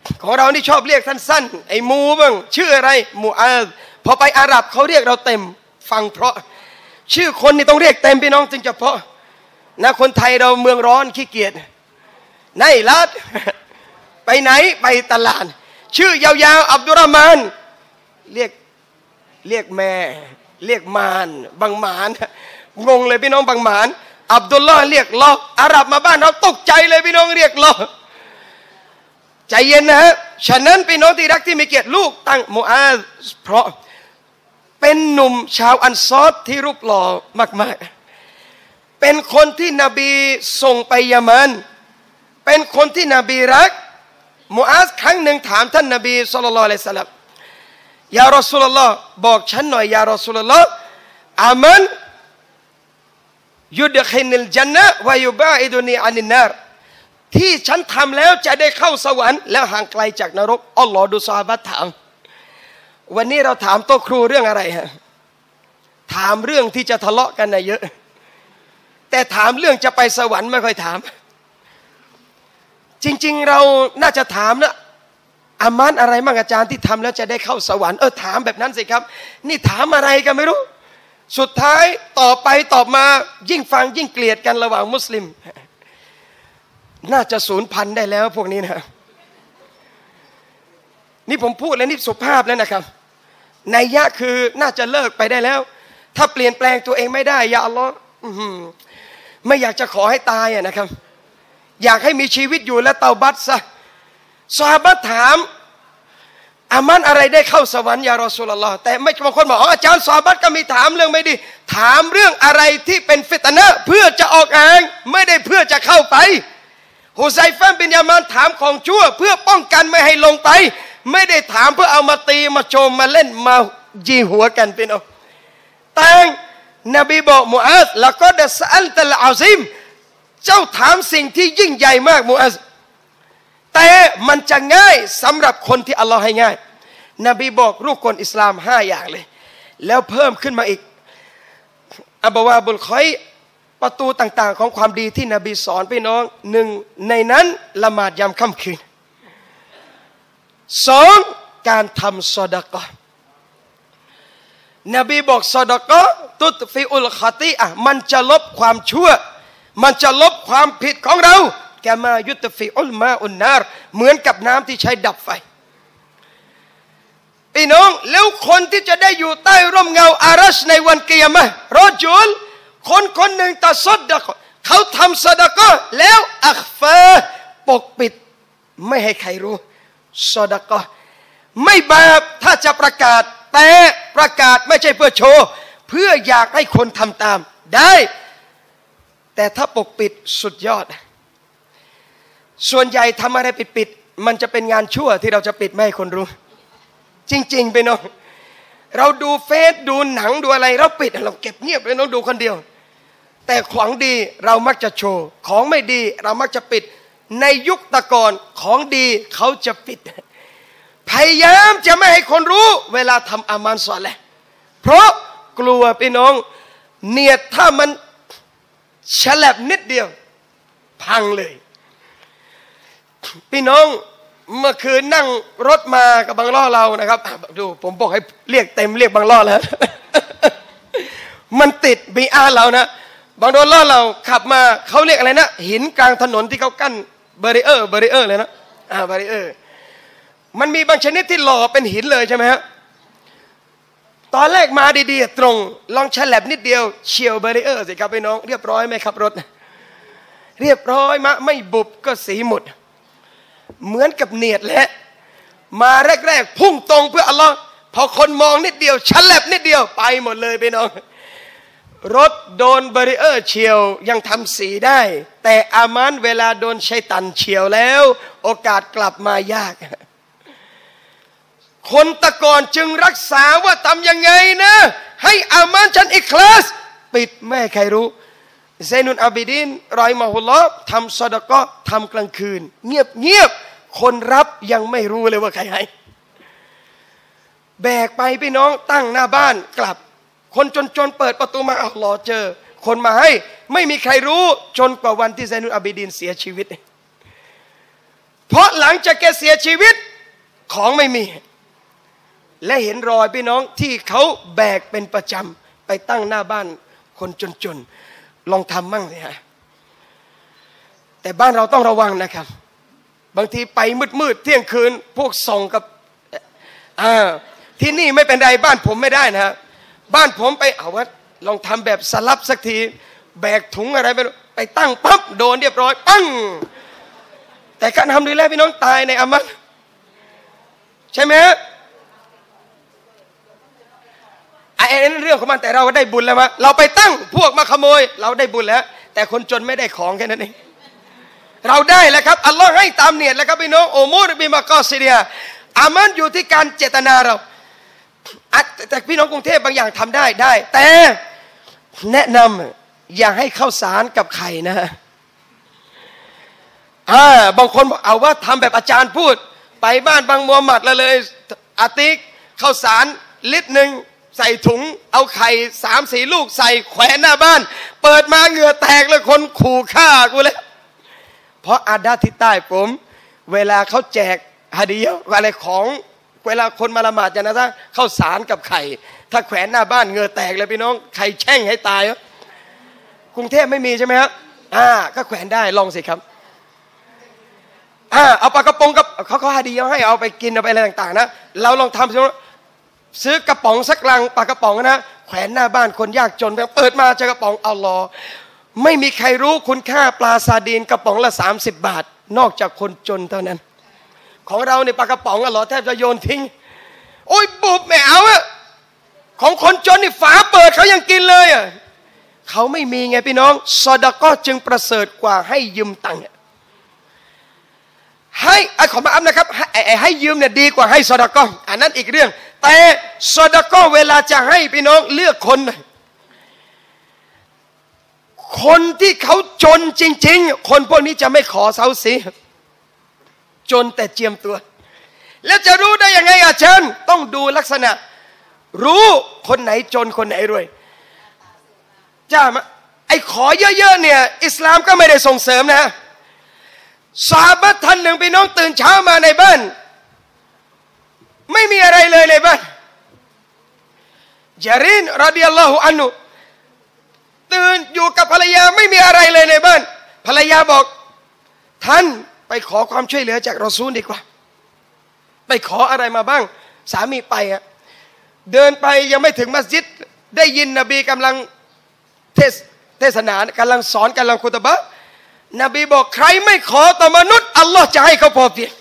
ของเรานี่ชอบเรียกสั้นๆไอ้มูบ้างชื่ออะไรมูอาซพอไปอาหรับเขาเรียกเราเต็มฟังเพราะชื่อคนนี่ต้องเรียกเต็มพี่น้องจึงจะเพราะนะคนไทยเราเมืองร้อนขี้เกียจไนลัดไปไหนไปตลาดชื่อยาวๆอับดุลรอห์มานเรียกแม่เรียกมานบางหมานงงเลยพี่น้องบางหมานอับดุลลอฮ์เรียกลออาหรับมาบ้านเราตกใจเลยพี่น้องเรียกลอใจเย็นนะฮะฉะนั้นพี่น้องที่รักที่มีเกียรติลูกตั้งมูอาซเพราะเป็นหนุ่มชาวอันซอรที่รูปหล่อมากๆเป็นคนที่นบีส่งไปยะมันเป็นคนที่นบีรักมูอาซครั้งหนึ่งถามท่านนบีศ็อลลัลลอฮุอะลัยฮิวะซัลลัมยารอซูลุลลอฮ์บอกฉันหน่อยยารอซูลุลลอฮ์อามันยุดขินิลจันนะฮ์วะยุบาอิดุนีอานินนารที่ฉันทำแล้วจะได้เข้าสวรรค์แล้วห่างไกลจากนรกอัลลอฮ์ดูซอฮาบะห์ถามวันนี้เราถามโต๊ะครูเรื่องอะไรฮะถามเรื่องที่จะทะเลาะกันนะเยอะแต่ถามเรื่องจะไปสวรรค์ไม่ค่อยถามจริงๆเราน่าจะถามนะอามันอะไรมั่งอาจารย์ที่ทำแล้วจะได้เข้าสวรรค์ถามแบบนั้นสิครับนี่ถามอะไรกันไม่รู้สุดท้ายต่อไปตอบมายิ่งฟังยิ่งเกลียดกันระหว่างมุสลิมน่าจะสูญพันธุ์ได้แล้วพวกนี้นะนี่ผมพูดแล้วนี่สุภาพแล้วนะครับนัยยะคือน่าจะเลิกไปได้แล้วถ้าเปลี่ยนแปลงตัวเองไม่ได้อย่าอัลลอฮ์ไม่อยากจะขอให้ตายนะครับอยากให้มีชีวิตอยู่และเตาบัตซะซอฮาบะห์ถามอามันอะไรได้เข้าสวรรค์ยารอซูลุลลอฮ์แต่ไม่บางคนบอกอาจารย์ซอฮาบะห์ก็มีถามเรื่องไม่ดีถามเรื่องอะไรที่เป็นฟิตนะห์เพื่อจะออกอ่างไม่ได้เพื่อจะเข้าไปฮุไซฟะห์บินยามานถามของชั่วเพื่อป้องกันไม่ให้ลงไปไม่ได้ถามเพื่อเอามาตีมาโจมมาเล่นมายีหัวกันเป็นเอาแต่นบีบอกมูอาซแล้วก็ได้สัลตัลอาซิมเจ้าถามสิ่งที่ยิ่งใหญ่มากมูอาซแต่มันจะง่ายสำหรับคนที่อัลลอฮ์ให้ง่ายนบีบอกลูกคนอิสลาม5อย่างเลยแล้วเพิ่มขึ้นมาอีกอับวาบุลคอยประตูต่างๆของความดีที่นบีสอนพี่น้องหนึ่งในนั้นละหมาดยามค่ำคืนสองการทำซอดะกะห์นบีบอกซอดะกะห์ตุตฟิอุลคอตีอะห์มันจะลบความชั่วมันจะลบความผิดของเรากะมายุตฟิอุลมาอุนนารเหมือนกับน้ำที่ใช้ดับไฟพี่น้องแล้วคนที่จะได้อยู่ใต้ร่มเงาอารัชในวันกิยามะห์รอจุลคนหนึ่งตะซอดะกะห์เขาทำซอดะกะห์แล้วอัคฟาปกปิดไม่ให้ใครรู้ซอดะกะห์ไม่บาปถ้าจะประกาศแต่ประกาศไม่ใช่เพื่อโชว์เพื่ออยากให้คนทำตามได้แต่ถ้าปกปิดสุดยอดส่วนใหญ่ทำอะไรปิดมันจะเป็นงานชั่วที่เราจะปิดไม่ให้คนรู้จริงๆไปน้องเราดูเฟซดูหนังดูอะไรเราปิดเราเก็บเงียบไปน้องดูคนเดียวแต่ของดีเรามักจะโชว์ของไม่ดีเรามักจะปิดในยุคตะก่อนของดีเขาจะปิดพยายามจะไม่ให้คนรู้เวลาทำอามันซอเลห์เพราะกลัวพี่น้องเนียดถ้ามันฉลับนิดเดียวพังเลยพี่น้องเมื่อคืนนั่งรถมากับบางล้อเรานะครับดูผมบอกให้เรียกเต็มเรียกบางล้อแล้ว มันติดบีอาร์เรานะบางล้อเราขับมาเขาเรียกอะไรนะหินกลางถนนที่เขากั้นเบรีเออร์เลยนะเบรีเออร์มันมีบางชนิดที่หล่อเป็นหินเลยใช่ไหมฮะตอนแรกมาดีๆตรงลองฉลับนิดเดียวเฉียวเบรีเออร์สิครับพี่น้องเรียบร้อยไหมครับรถเรียบร้อยมาไม่บุบก็สีหมดเหมือนกับเนียดแหละมาแรกๆพุ่งตรงเพื่ออัลลอฮ์พอคนมองนิดเดียวฉลับนิดเดียวไปหมดเลยพี่น้องรถโดนเบรีเออร์เฉียวยังทำสีได้แต่อามันเวลาโดนชัยตันเฉียวแล้วโอกาสกลับมายากคนตะกอนจึงรักษาว่าทำยังไงนะให้อามันฉันอิคลาสปิดไม่ให้ใครรู้ไซนุนอาบิดินรอยมาฮุลลอฮ์ทำซอดะกะห์ทำกลางคืนเงียบคนรับยังไม่รู้เลยว่าใครให้แบกไปพี่น้องตั้งหน้าบ้านกลับคนจนเปิดประตูมาอัลลอฮ์เจอคนมาให้ไม่มีใครรู้จนกว่าวันที่ไซนุนอาบิดินเสียชีวิตเพราะหลังจากแกเสียชีวิตของไม่มีและเห็นรอยพี่น้องที่เขาแบกเป็นประจำไปตั้งหน้าบ้านคนจนๆลองทำมั่งสิฮะแต่บ้านเราต้องระวังนะครับบางทีไปมืดๆเที่ยงคืนพวกส่องกับที่นี่ไม่เป็นไรบ้านผมไม่ได้นะฮะบ้านผมไปเอาว่าลองทำแบบสลับสักทีแบกถุงอะไรไปตั้งปั๊บโดนเรียบร้อยปั้งแต่การทำดีแล้วพี่น้องตายในอามัดใช่ไหมไอ้นั่นเรื่องของมันแต่เราก็ได้บุญแล้วมาเราไปตั้งพวกมาขโมยเราได้บุญแล้วแต่คนจนไม่ได้ของแค่นั้นเองเราได้แล้วครับอัลลอฮ์ให้ตามเนียดแล้วครับพี่น้องโอมูรบิมากอซิเดียอามันอยู่ที่การเจตนาเราแต่พี่น้องกรุงเทพบางอย่างทำได้แต่แนะนำอย่าให้ข้าวสารกับไข่นะบางคนบอกเอาว่าทำแบบอาจารย์พูดไปบ้านบางมัวหมัดเลยอาติกข้าวสารลิตรหนึ่งใส่ถุงเอาไข่3-4 ลูกใส่แขวนหน้าบ้านเปิดมาเหงื่อแตกเลยคนขู่ฆ่ากูเลยเพราะอาดาที่ใต้ผมเวลาเขาแจกฮะดียะอะไรของเวลาคนมาละหมาดจะนะซะข้าวสารกับไข่ถ้าแขวนหน้าบ้านเหงื่อแตกเลยพี่น้องไข่แช่งให้ตายกรุงเทพไม่มีใช่ไหมครับก็แขวนได้ลองสิครับเอาปลากระป๋องกับเขาฮะดียะให้เอาไปกินเอาไปอะไรต่างๆนะเราลองทำซื้อกระป๋องสักลังปลากระป๋องนะแขวนหน้าบ้านคนยากจนเปิดมาเจอกระป๋องอัลลอฮ์ไม่มีใครรู้คุณค่าปลาซาดีนกระป๋องละ30 บาทนอกจากคนจนเท่านั้นของเราในปลากระป๋องอัลลอฮ์แทบจะโยนทิ้งโอ้ยบุบไม่เอาอะของคนจนนี่ฝาเปิดเขายังกินเลยอะเขาไม่มีไงพี่น้องซอดาก็จึงประเสริฐกว่าให้ยืมตังค์ให้ขอมาอัพนะครับให้ยืมเนี่ยดีกว่าให้ซอดาก็อันนั้นอีกเรื่องแต่ซอดาก็เวลาจะให้พี่น้องเลือกคนที่เขาจนจริงๆคนพวกนี้จะไม่ขอเซาซีจนแต่เจียมตัวแล้วจะรู้ได้ยังไงอาจารย์ต้องดูลักษณะรู้คนไหนจนคนไหนรวยจ้าไอ้ขอเยอะๆเนี่ยอิสลามก็ไม่ได้ส่งเสริมนะซอฮาบะห์ท่านหนึ่งพี่น้องตื่นเช้ามาในบ้านไม่มีอะไรเลยในบ้านจารินรอฎิยัลลอฮุอันฮุตื่นอยู่กับภรรยาไม่มีอะไรเลยในบ้านภรรยาบอกท่านไปขอความช่วยเหลือจากรอซูลดีกว่าไปขออะไรมาบ้างสามีไปเดินไปยังไม่ถึงมัสยิดได้ยินนบีกำลังเทศนากำลังสอนกำลังคุตบะห์นบีบอกใครไม่ขอต่อมนุษย์อัลลอฮ์จะให้เขาพอเพียง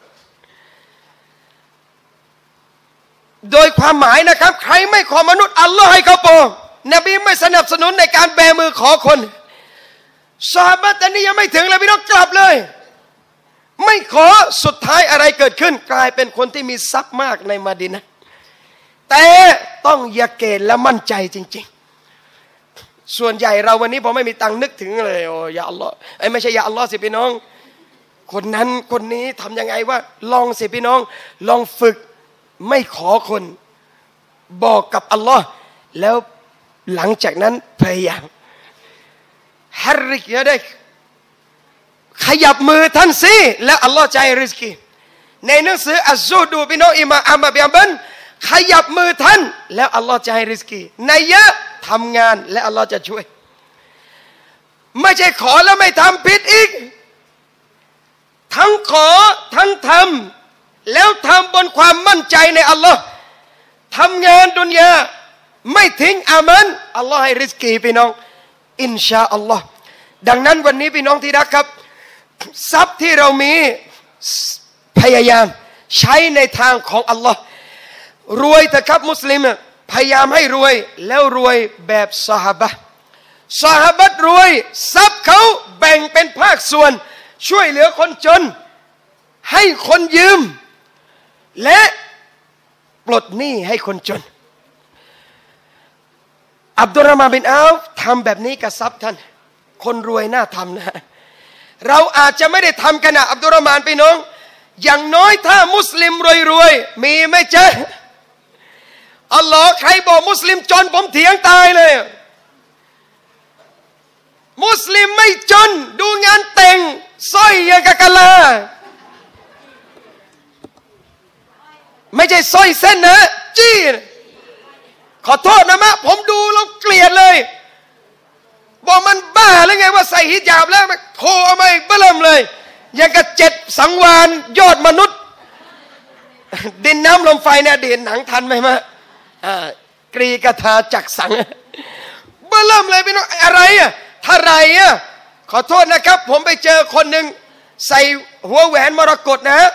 โดยความหมายนะครับใครไม่ขอมนุษย์อัลลอฮ์ให้เขาพอนบีไม่สนับสนุนในการแบมือขอคนซอฮาบะห์แต่นี่ยังไม่ถึงเลยพี่น้องกลับเลยไม่ขอสุดท้ายอะไรเกิดขึ้นกลายเป็นคนที่มีทรัพย์มากในมะดีนะห์แต่ต้องยะเกนและมั่นใจจริงๆส่วนใหญ่เราวันนี้พอไม่มีตังค์นึกถึงเลยโอ้ยาอัลลอฮ์ไม่ใช่ยาอัลลอฮ์สิพี่น้องคนนั้นคนนี้ทำยังไงว่าลองสิพี่น้องลองฝึกไม่ขอคนบอกกับอัลลอฮ์แล้วหลังจากนั้นพยายามฮัรริกยะได้ขยับมือท่านสิแล้วอัลลอฮ์จะให้ริสกีในหนังสืออัซซูดูพี่น้องอิมามอัมบิอัมบันขยับมือท่านแล้วอัลลอฮ์จะให้ริสกีในยะทำงานและอัลลอฮ์จะช่วยไม่ใช่ขอแล้วไม่ทำผิดอีกทั้งขอทั้งทำแล้วทำบนความมั่นใจในอัลลอฮ์ทำงานดุนยาไม่ทิ้งอามันอัลลอฮ์ให้ริสกีพี่น้องอินชาอัลลอฮ์ดังนั้นวันนี้พี่น้องที่รักครับทรัพย์ที่เรามีพยายามใช้ในทางของอัลลอฮ์รวยเถอะครับมุสลิมพยายามให้รวยแล้วรวยแบบซอฮาบะห์รวยทรัพย์เขาแบ่งเป็นภาคส่วนช่วยเหลือคนจนให้คนยืมและปลดหนี้ให้คนจนอับดุลรอห์มานบินอัฟทำแบบนี้กับทรัพย์ท่านคนรวยน่าทำนะเราอาจจะไม่ได้ทำขนาดอับดุลรอห์มานพี่น้องอย่างน้อยถ้ามุสลิมรวยมีไหมจ๊ะอัลลอฮ์ใครบอกมุสลิมจนผมเถียงตายเลยมุสลิมไม่จนดูงานแต่งสร้อยอย่างกะกะลาไม่ใช่สร้อยเส้นนะจี้ขอโทษนะมะผมดูแล้วเกลียดเลยบอกมันบ้าหรือไงว่าใส่ฮิญาบแล้วมันโคเอามาอีกเบิ่มเลยยังกระ7 สังวาลยอดมนุษย์ดินน้ำลมไฟเนี่ยเด่นหนังทันไหมมะกรีกถาจักสังเบิ่มเลยพี่น้องอะไรถ้าไรขอโทษนะครับผมไปเจอคนหนึ่งใส่หัวแหวนมรกตนะ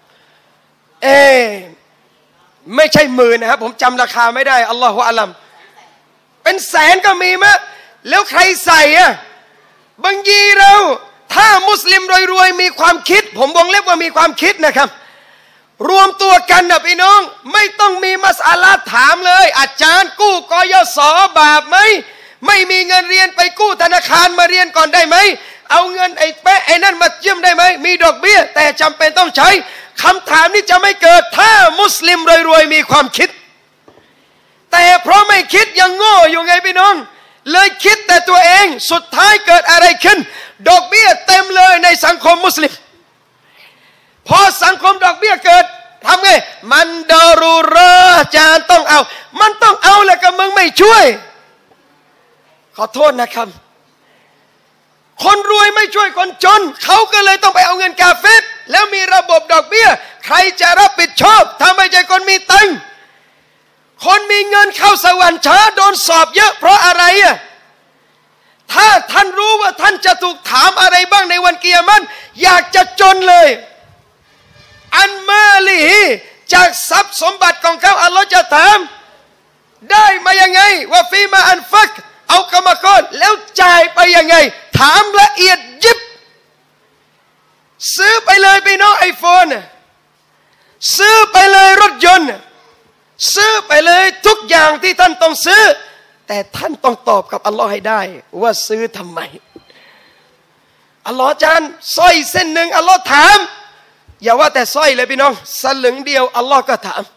ไม่ใช่หมื่นนะครับผมจำราคาไม่ได้อัลลอฮฺอัลลัมเป็นแสนก็มีมะแล้วใครใส่บางทีเราถ้ามุสลิมรวยๆมีความคิดผมวงเล็บว่ามีความคิดนะครับรวมตัวกันนะพี่น้องไม่ต้องมีมัสอาลาถามเลยอาจารย์กู้กยศบาปไหมไม่มีเงินเรียนไปกู้ธนาคารมาเรียนก่อนได้ไหมเอาเงินไอ้แปะไอ้นั่นมาเชื่อมได้ไหมมีดอกเบี้ยแต่จำเป็นต้องใช้คำถามนี้จะไม่เกิดถ้ามุสลิมรวยๆมีความคิดแต่เพราะไม่คิดยังโง่อยู่ไงพี่น้องเลยคิดแต่ตัวเองสุดท้ายเกิดอะไรขึ้นดอกเบี้ยเต็มเลยในสังคมมุสลิมพอสังคมดอกเบี้ยเกิดทำไงมันดารูราจารย์ต้องเอามันต้องเอาแหละกับมึงไม่ช่วยขอโทษนะครับคนรวยไม่ช่วยคนจนเขาก็เลยต้องไปเอาเงินกาเฟตแล้วมีระบบดอกเบี้ยใครจะรับผิดชอบถ้าไม่ใช่คนมีตังค์คนมีเงินเข้าสวรรค์ช้าโดนสอบเยอะเพราะอะไรถ้าท่านรู้ว่าท่านจะถูกถามอะไรบ้างในวันกิยามะฮ์อยากจะจนเลยอันมาลีจากทรัพย์สมบัติของเขาอัลลอฮ์จะถามได้มายังไงว่าฟีมาอันฟักเอากรรมกรแล้วจ่ายไปยังไงถามละเอียดยิบซื้อไปเลยพี่น้องไอโฟนซื้อไปเลยรถยนต์ซื้อไปเลยทุกอย่างที่ท่านต้องซื้อแต่ท่านต้องตอบกับอัลลอฮ์ให้ได้ว่าซื้อทำไมอัลลอฮ์จานสร้อยเส้นหนึ่งอัลลอฮ์ถามอย่าว่าแต่สร้อยเลยพี่น้องสลึงเดียวอัลลอฮ์ก็ถาม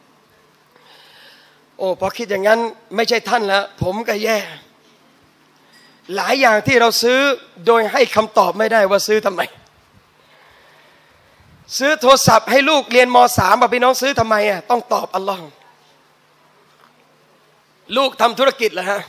โอ้พอคิดอย่างนั้นไม่ใช่ท่านแล้วผมก็แย่หลายอย่างที่เราซื้อโดยให้คำตอบไม่ได้ว่าซื้อทำไมซื้อโทรศัพท์ให้ลูกเรียนม.3พี่น้องซื้อทำไมต้องตอบอัลลอฮ์ลูกทำธุรกิจเหรอฮะ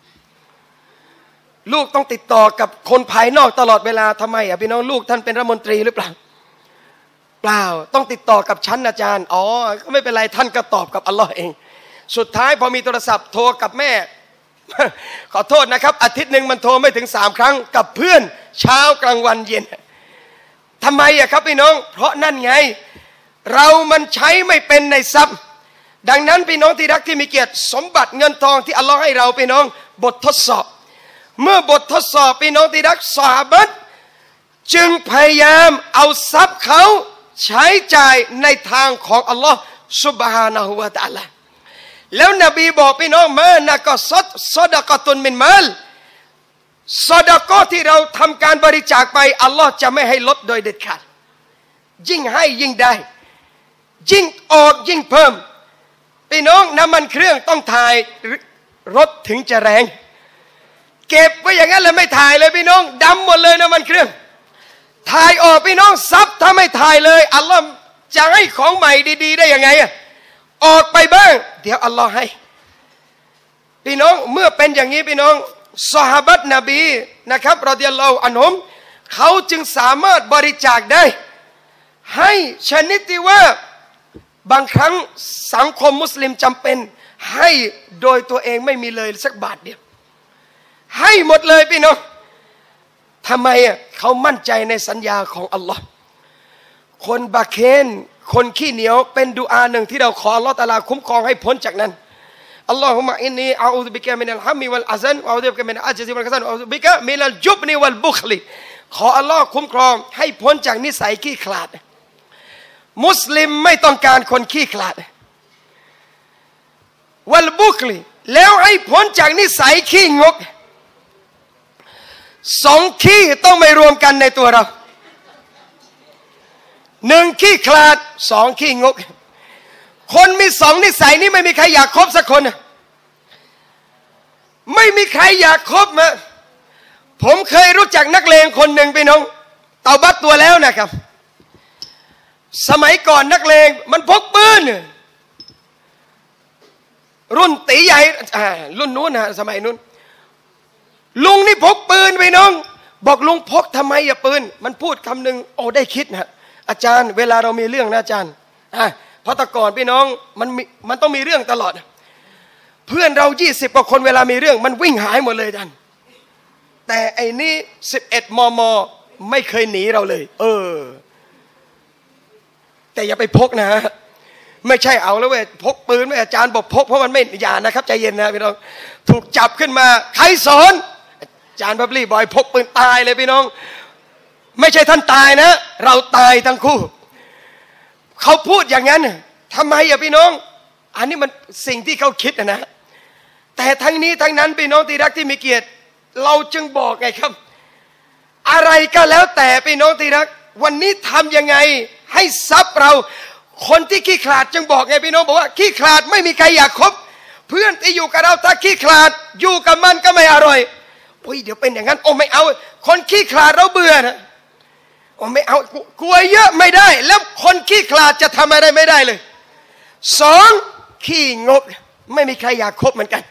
ลูกต้องติดต่อกับคนภายนอกตลอดเวลาทำไมพี่น้องลูกท่านเป็นรัฐมนตรีหรือเปล่าเปล่าต้องติดต่อกับชั้นอาจารย์อ๋อก็ไม่เป็นไรท่านก็ตอบกับอัลลอฮ์เองสุดท้ายพอมีโทรศัพท์โทรกับแม่ขอโทษนะครับอาทิตย์หนึ่งมันโทรไม่ถึง3 ครั้งกับเพื่อนเช้ากลางวันเย็นทำไมครับพี่น้องเพราะนั่นไงเรามันใช้ไม่เป็นในทรัพย์ดังนั้นพี่น้องที่รักที่มีเกียรติสมบัติเงินทองที่อัลลอฮ์ให้เราพี่น้องบททดสอบเมื่อบททดสอบพี่น้องที่รักซอฮาบะห์จึงพยายามเอาทรัพย์เขาใช้จ่ายในทางของอัลลอฮ์ซุบฮานะฮูวะตะอาลาแล้วนบีบอกพี่น้องมานะก็ซอดะกะตุนมินมัลซอดะกอที่เราทำการบริจาคไปอัลลอฮ์จะไม่ให้ลดโดยเด็ดขาดยิ่งให้ยิ่งได้ยิ่งออกยิ่งเพิ่มพี่น้องน้ำมันเครื่องต้องถ่ายรถถึงจะแรงเก็บไว้อย่างนั้นแล้วไม่ถ่ายเลยพี่น้องดำหมดเลยน้ำมันเครื่องถ่ายออกพี่น้องซับถ้าไม่ถ่ายเลยอัลลอฮ์จะให้ของใหม่ดีๆได้ยังไงออกไปบ้างเดี๋ยวอัลลอฮ์ให้พี่น้องเมื่อเป็นอย่างนี้พี่น้องซอฮาบะห์นบีนะครับรอฎิยัลลอฮุอันฮุมเขาจึงสามารถบริจาคได้ให้ชนิดที่ว่าบางครั้งสังคมมุสลิมจำเป็นให้โดยตัวเองไม่มีเลยสักบาทเดียวให้หมดเลยพี่น้องทำไมเขามั่นใจในสัญญาของอัลลอฮ์คนบาเคนคนขี้เหนียวเป็นดุอาหนึ่งที่เราขออัลลอฮ์ตะอาลาคุ้มครองให้พ้นจากนั้นอัลลอฮุมะอินนีอาอูซุบิกะมินัลฮัมมิวัลอะซันวะอูซุบิกะมินัลอัจซิวัลกะซันวะอูซุบิกะมินัลจุบนีวัลบุคลิขออัลลอฮ์คุ้มครองให้พ้นจากนิสัยขี้ขลาดมุสลิมไม่ต้องการคนขี้ขลาดวัลบุคลิแล้วให้พ้นจากนิสัยขี้งก2ขี้ต้องไม่รวมกันในตัวเรา1ขี้ขลาด2ขี้งกคนมี2นิสัยนี้ไม่มีใครอยากคบสักคนไม่มีใครอยากคบผมเคยรู้จักนักเลงคนหนึ่งพี่น้องเตาบัตตัวแล้วนะครับสมัยก่อนนักเลงมันพกปืนรุ่นตีใหญ่รุ่นนู้นนะสมัยนู้นลุงนี่พกปืนไปน้องบอกลุงพกทำไมอย่าปืนมันพูดคำหนึ่งโอ้ได้คิดนะอาจารย์เวลาเรามีเรื่องนะอาจารย์เพราะแต่ก่อนพี่น้องมันต้องมีเรื่องตลอดเพื่อนเรา20 กว่าคนเวลามีเรื่องมันวิ่งหายหมดเลยอาจารย์แต่ไอ้นี่11 มม.ไม่เคยหนีเราเลยแต่อย่าไปพกนะไม่ใช่เอาแล้วเว้ยพกปืนไม่อาจารย์บอกพกเพราะมันไม่อย่านะครับใจเย็นนะพี่น้องถูกจับขึ้นมาใครสอนอาจารย์พับลี่บอยพกปืนตายเลยพี่น้องไม่ใช่ท่านตายนะเราตายทั้งคู่เขาพูดอย่างนั้นทำไมอะพี่น้องอันนี้มันสิ่งที่เขาคิดนะแต่ทั้งนี้ทั้งนั้นพี่น้องที่รักที่มีเกียรติเราจึงบอกไงครับอะไรก็แล้วแต่พี่น้องที่รักวันนี้ทำยังไงให้ทรัพย์เราคนที่ขี้ขลาดจึงบอกไงพี่น้องบอกว่าขี้ขลาดไม่มีใครอยากคบเพื่อนที่อยู่กับเราถ้าขี้ขลาดอยู่กับมันก็ไม่อร่อยโอ้ยเดี๋ยวเป็นอย่างนั้นโอ้ไม่เอาคนขี้ขลาดเราเบื่อนะโอ้ไม่เอากลัวเยอะไม่ได้แล้วคนขี้ขลาดจะทำอะไรไม่ได้เลย2ขี้งกไม่มีใครอยากคบเหมือนกัน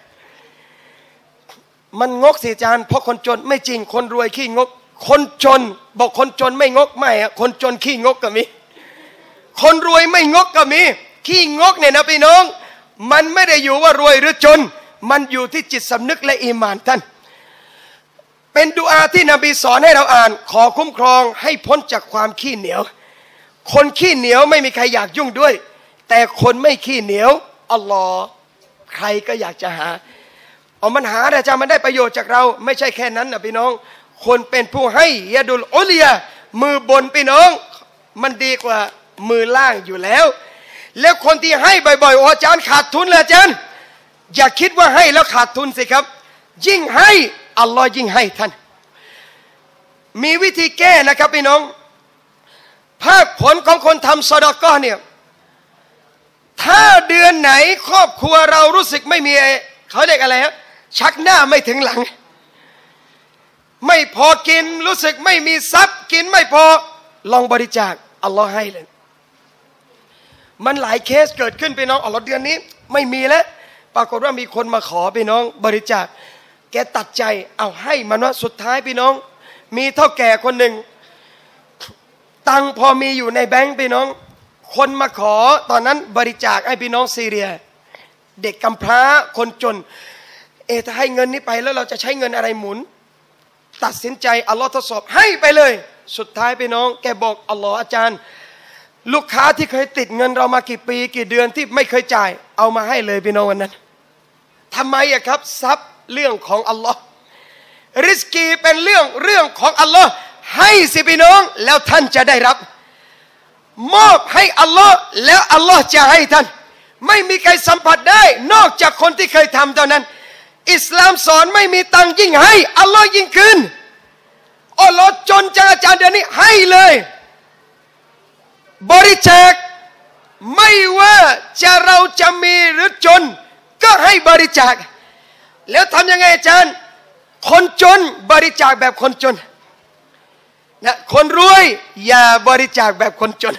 มันงกสิอาจารย์เพราะคนจนไม่จริงคนรวยขี้งกคนจนบอกคนจนไม่งกไม่อะคนจนขี้งกก็มีคนรวยไม่งกก็มีขี้งกเนี่ยนะพี่น้องมันไม่ได้อยู่ว่ารวยหรือจนมันอยู่ที่จิตสำนึกและอีหม่านท่านเป็นดุอาที่นบีสอนให้เราอ่านขอคุ้มครองให้พ้นจากความขี้เหนียวคนขี้เหนียวไม่มีใครอยากยุ่งด้วยแต่คนไม่ขี้เหนียวอัลลอฮ์ใครก็อยากจะหามันหาแต่จะมันได้ประโยชน์จากเราไม่ใช่แค่นั้นนะพี่น้องคนเป็นผู้ให้ยะดุลอุลยามือบนพี่น้องมันดีกว่ามือล่างอยู่แล้วแล้วคนที่ให้บ่อยๆอาจารย์ขาดทุนเลยอาจารย์อย่าคิดว่าให้แล้วขาดทุนสิครับยิ่งให้อัลลอฮ์ยิ่งให้ท่านมีวิธีแก้นะครับพี่น้องภาคผลของคนทำซอดาเกาะห์เนี่ยถ้าเดือนไหนครอบครัวเรารู้สึกไม่มีเขาเรียกอะไรฮะชักหน้าไม่ถึงหลังไม่พอกินรู้สึกไม่มีทรัพย์กินไม่พอลองบริจาคอัลลอฮ์ให้เลยมันหลายเคสเกิดขึ้นพี่น้องอัลลอฮ์เดือนนี้ไม่มีแล้วปรากฏว่ามีคนมาขอพี่น้องบริจาคแกตัดใจเอาให้มันว่าสุดท้ายพี่น้องมีเท่าแก่คนหนึ่งตังพอมีอยู่ในแบงค์พี่น้องคนมาขอตอนนั้นบริจาคให้พี่น้องซีเรียเด็กกำพร้าคนจนถ้าให้เงินนี้ไปแล้วเราจะใช้เงินอะไรหมุนตัดสินใจอัลลอฮ์ทดสอบให้ไปเลยสุดท้ายพี่น้องแกบอกอัลลอฮ์อาจารย์ลูกค้าที่เคยติดเงินเรามากี่ปีกี่เดือนที่ไม่เคยจ่ายเอามาให้เลยพี่น้องวันนั้นทำไมอะครับทรัพย์เรื่องของอัลลอฮ์ริสกีเป็นเรื่องของอัลลอฮ์ให้สิพี่น้องแล้วท่านจะได้รับมอบให้อัลลอฮ์แล้วอัลลอฮ์จะให้ท่านไม่มีใครสัมผัสได้นอกจากคนที่เคยทำเท่านั้นอิสลามสอนไม่มีตังยิ่งให้อัลลอฮ์ยิ่งคืนอัลลอฮ์จนจังอาจารย์เดือนนี้ให้เลยบริจาคไม่ว่าเราจะมีหรือจนก็ให้บริจาคแล้วทำยังไงอาจารย์คนจนบริจาคแบบคนจนนะคนรวยอย่าบริจาคแบบคนจน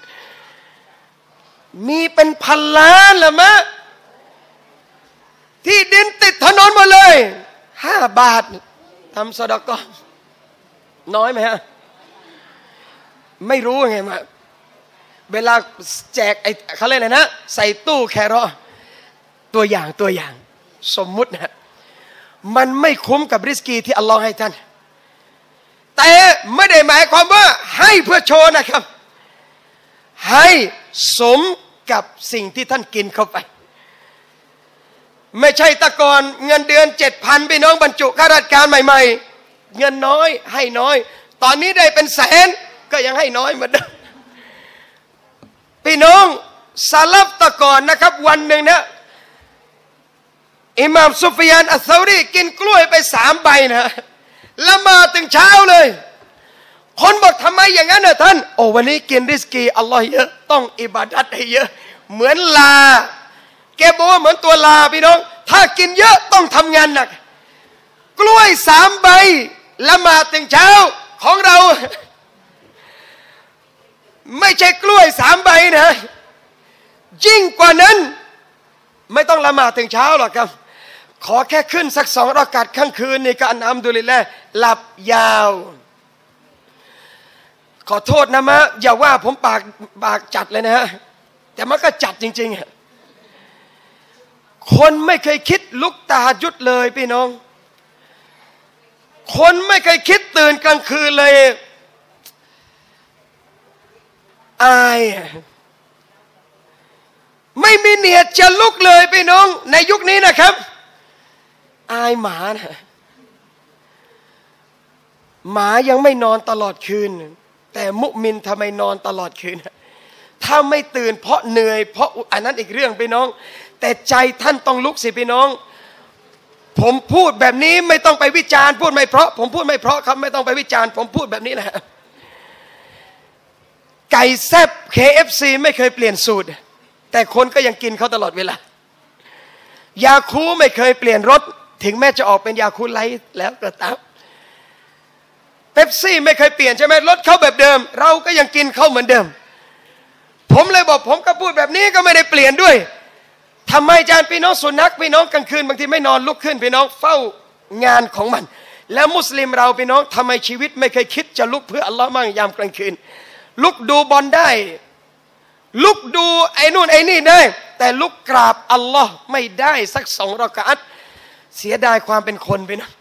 มีเป็นพันล้านละมะที่ดินติดถนนหมดเลย5 บาททำซอดาเกาะห์น้อยไหมฮะไม่รู้ไงมาเวลาแจกเขาเรียกอะไรนะใส่ตู้แครอทตัวอย่างสมมุตินะมันไม่คุ้มกับริสกีที่อัลลอฮ์ให้ท่านแต่ไม่ได้หมายความว่าให้เพื่อโชว์นะครับให้สมกับสิ่งที่ท่านกินเข้าไปไม่ใช่ตะกอนเงินเดือน 7,000 พี่น้องบรรจุข้าราชการใหม่ๆเงินน้อยให้น้อยตอนนี้ได้เป็นแสนก็ยังให้น้อยเหมือนเดิมพี่น้องซาลัฟตะกอนนะครับวันหนึ่งนะอิหม่ามซุฟยานอัสซอรีกินกล้วยไป3 ใบนะละหมาดถึงเช้าเลยคนบอกทำไมอย่างนั้นนะท่านโอ้วันนี้กินริสกีอัลลอฮ์เยอะต้องอิบาดัตให้เยอะเหมือนลาแกบอกว่าเหมือนตัวลาพี่น้องถ้ากินเยอะต้องทำงานหนักกล้วย3 ใบละหมาดถึงเช้าของเราไม่ใช่กล้วย3 ใบนะยิ่งกว่านั้นไม่ต้องละหมาดถึงเช้าหรอกครับขอแค่ขึ้นสัก2 รอกาตข้างคืนนี่ก็อัลฮัมดุลิลละห์หลับยาวขอโทษนะมะอย่าว่าผมปากจัดเลยนะฮะแต่มันก็จัดจริงๆคนไม่เคยคิดลุกตะฮัจญุดเลยพี่น้องคนไม่เคยคิดตื่นกลางคืนเลยอายไม่มีเนียดจะลุกเลยพี่น้องในยุคนี้นะครับอายหมานะหมายังไม่นอนตลอดคืนแต่มุมินทำไมนอนตลอดคืนถ้าไม่ตื่นเพราะเหนื่อยเพราะอันนั้นอีกเรื่องพี่น้องแต่ใจท่านต้องลุกสิพี่น้องผมพูดแบบนี้ไม่ต้องไปวิจารณ์พูดไม่เพราะผมพูดไม่เพราะครับไม่ต้องไปวิจารณ์ผมพูดแบบนี้นะไก่แซ่บ KFC ไม่เคยเปลี่ยนสูตรแต่คนก็ยังกินเขาตลอดเวลายาคูไม่เคยเปลี่ยนรสถึงแม้จะออกเป็นยาคูไลท์แล้วก็ตามเป๊ปซี่ไม่เคยเปลี่ยนใช่ไหมรสเขาแบบเดิมเราก็ยังกินเขาเหมือนเดิมผมเลยบอกผมก็พูดแบบนี้ก็ไม่ได้เปลี่ยนด้วยทำไมอาจารย์พี่น้องสุนัขพี่น้องกลางคืนบางทีไม่นอนลุกขึ้นพี่น้องเฝ้างานของมันแล้วมุสลิมเราพี่น้องทำไมชีวิตไม่เคยคิดจะลุกเพื่ออัลลอฮ์มั่งยามกลางคืนลุกดูบอลได้ลุกดูไอ้นู่นไอ้นี่ได้แต่ลุกกราบอัลลอฮ์ไม่ได้สัก2 รอกาตเสียดายความเป็นคนไปนะ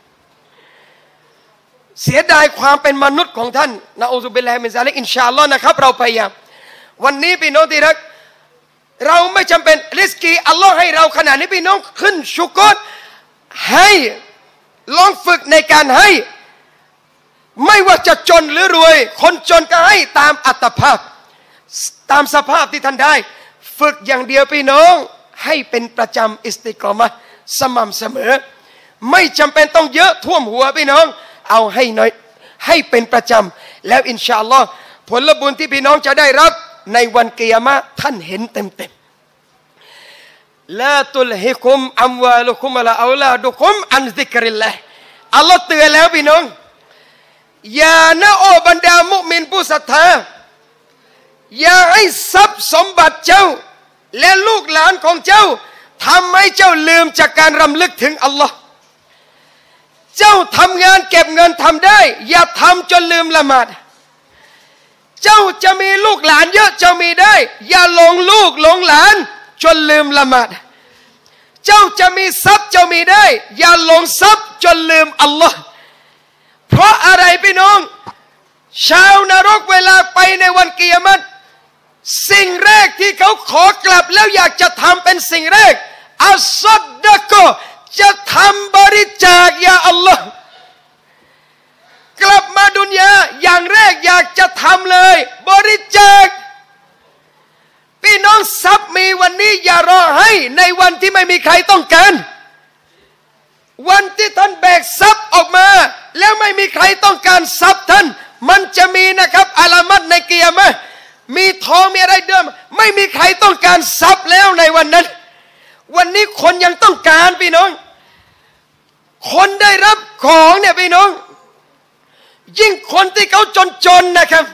เสียดายความเป็นมนุษย์ของท่านนะอูซุบิลลาฮิมินซาลิกอินชาอัลลอฮ์นะครับเราพยายามวันนี้พี่น้องที่รักเราไม่จำเป็นริสกีอัลลอฮ์ให้เราขนาดนี้พี่น้องขึ้นชุกรให้ลองฝึกในการให้ไม่ว่าจะจนหรือรวยคนจนก็ให้ตามอัตภาพตามสภาพที่ท่านได้ฝึกอย่างเดียวพี่น้องให้เป็นประจำอิสติกอมะห์สม่ำเสมอไม่จำเป็นต้องเยอะท่วมหัวพี่น้องเอาให้น้อยให้เป็นประจำแล้วอินชาอัลลอฮ์ผลบุญที่พี่น้องจะได้รับในวันกิยามะห์ท่านเห็นเต็มๆลาตุลฮิคุมอัมวาลุคุมวะลาเอาลาดุคุมอันซิกริลลาห์อัลลอฮ์เตือนแล้วพี่น้องอย่านะโอบรรดามุมินผู้ศรัทธาอย่าให้ทรัพย์สมบัติเจ้าและลูกหลานของเจ้าทำให้เจ้าลืมจากการรำลึกถึงอัลลอฮ์เจ้าทำงานเก็บเงินทำได้อย่าทำจนลืมละหมาดเจ้าจะมีลูกหลานเยอะเจ้ามีได้อย่าหลงลูกหลงหลานจนลืมละหมาดเจ้าจะมีทรัพย์เจ้ามีได้อย่าหลงทรัพย์จนลืมอัลลอฮ์เพราะอะไรพี่น้องชาวนรกเวลาไปในวันกิยามะห์สิ่งแรกที่เขาขอกลับแล้วอยากจะทำเป็นสิ่งแรกอัสซัดดะกอจะทำบริจาคยาอัลลอฮ์กลับมาดุนยาอย่างแรกอยากจะทำเลยบริจาคพี่น้องทรัพย์มีวันนี้อย่ารอให้ในวันที่ไม่มีใครต้องการวันที่ท่านแบกทรัพย์ออกมาแล้วไม่มีใครต้องการทรัพย์ท่านมันจะมีนะครับอาลามัตในกิยามะห์มีทองมีอะไรเดิมไม่มีใครต้องการทรัพย์แล้วในวันนั้นวันนี้คนยังต้องการพี่น้องคนได้รับของเนี่ยพี่น้องยิ่งคนที่เขาจนนะครับ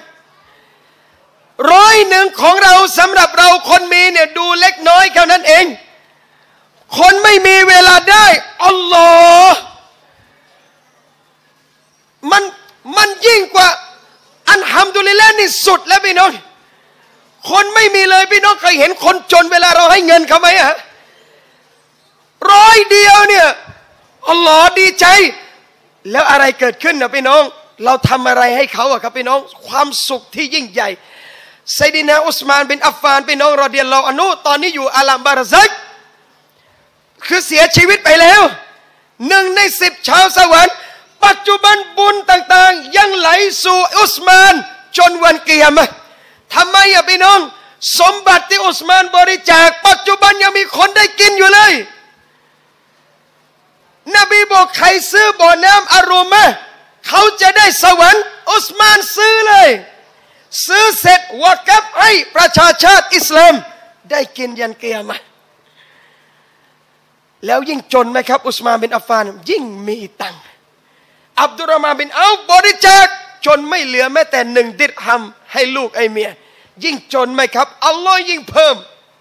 100ของเราสำหรับเราคนมีเนี่ยดูเล็กน้อยแค่นั้นเองคนไม่มีเวลาได้อัลลอฮ์มันยิ่งกว่าอัลฮัมดุลิลละห์นี่สุดแล้วพี่น้องคนไม่มีเลยพี่น้องเคยเห็นคนจนเวลาเราให้เงินเขาไหมฮะ100เดียวเนี่ยอัลลอฮ์ดีใจแล้วอะไรเกิดขึ้นนะพี่น้องเราทำอะไรให้เขาอะครับพี่น้องความสุขที่ยิ่งใหญ่ไซดีนาอุสมานบินอัฟฟานพี่น้องรอฎิยัลลอฮุอันฮุตอนนี้อยู่อาลัมบาร์ซักคือเสียชีวิตไปแล้ว1 ใน 10ชาวสวรรค์ปัจจุบันบุญต่างๆยังไหลสู่อุสมานจนวันกิยามะห์ทำไมอะพี่น้องสมบัติที่อุสมานบริจาคปัจจุบันยังมีคนได้กินอยู่เลยนบีบอกใครซื้อบ่อน้ำอารูมะเขาจะได้สวรรค์อุสมานซื้อเลยซื้อเสร็จวะกับให้ประชาชาติอิสลามได้กินยันกิยามะห์แล้วยิ่งจนไหมครับอุสมานบินอัฟฟานยิ่งมีตังค์อับดุลรอห์มานบินเอาบริจาคจนไม่เหลือแม้แต่1 ดิรฮัมให้ลูกไอ้เมียยิ่งจนไหมครับอัลลอฮ์ยิ่งเพิ่ม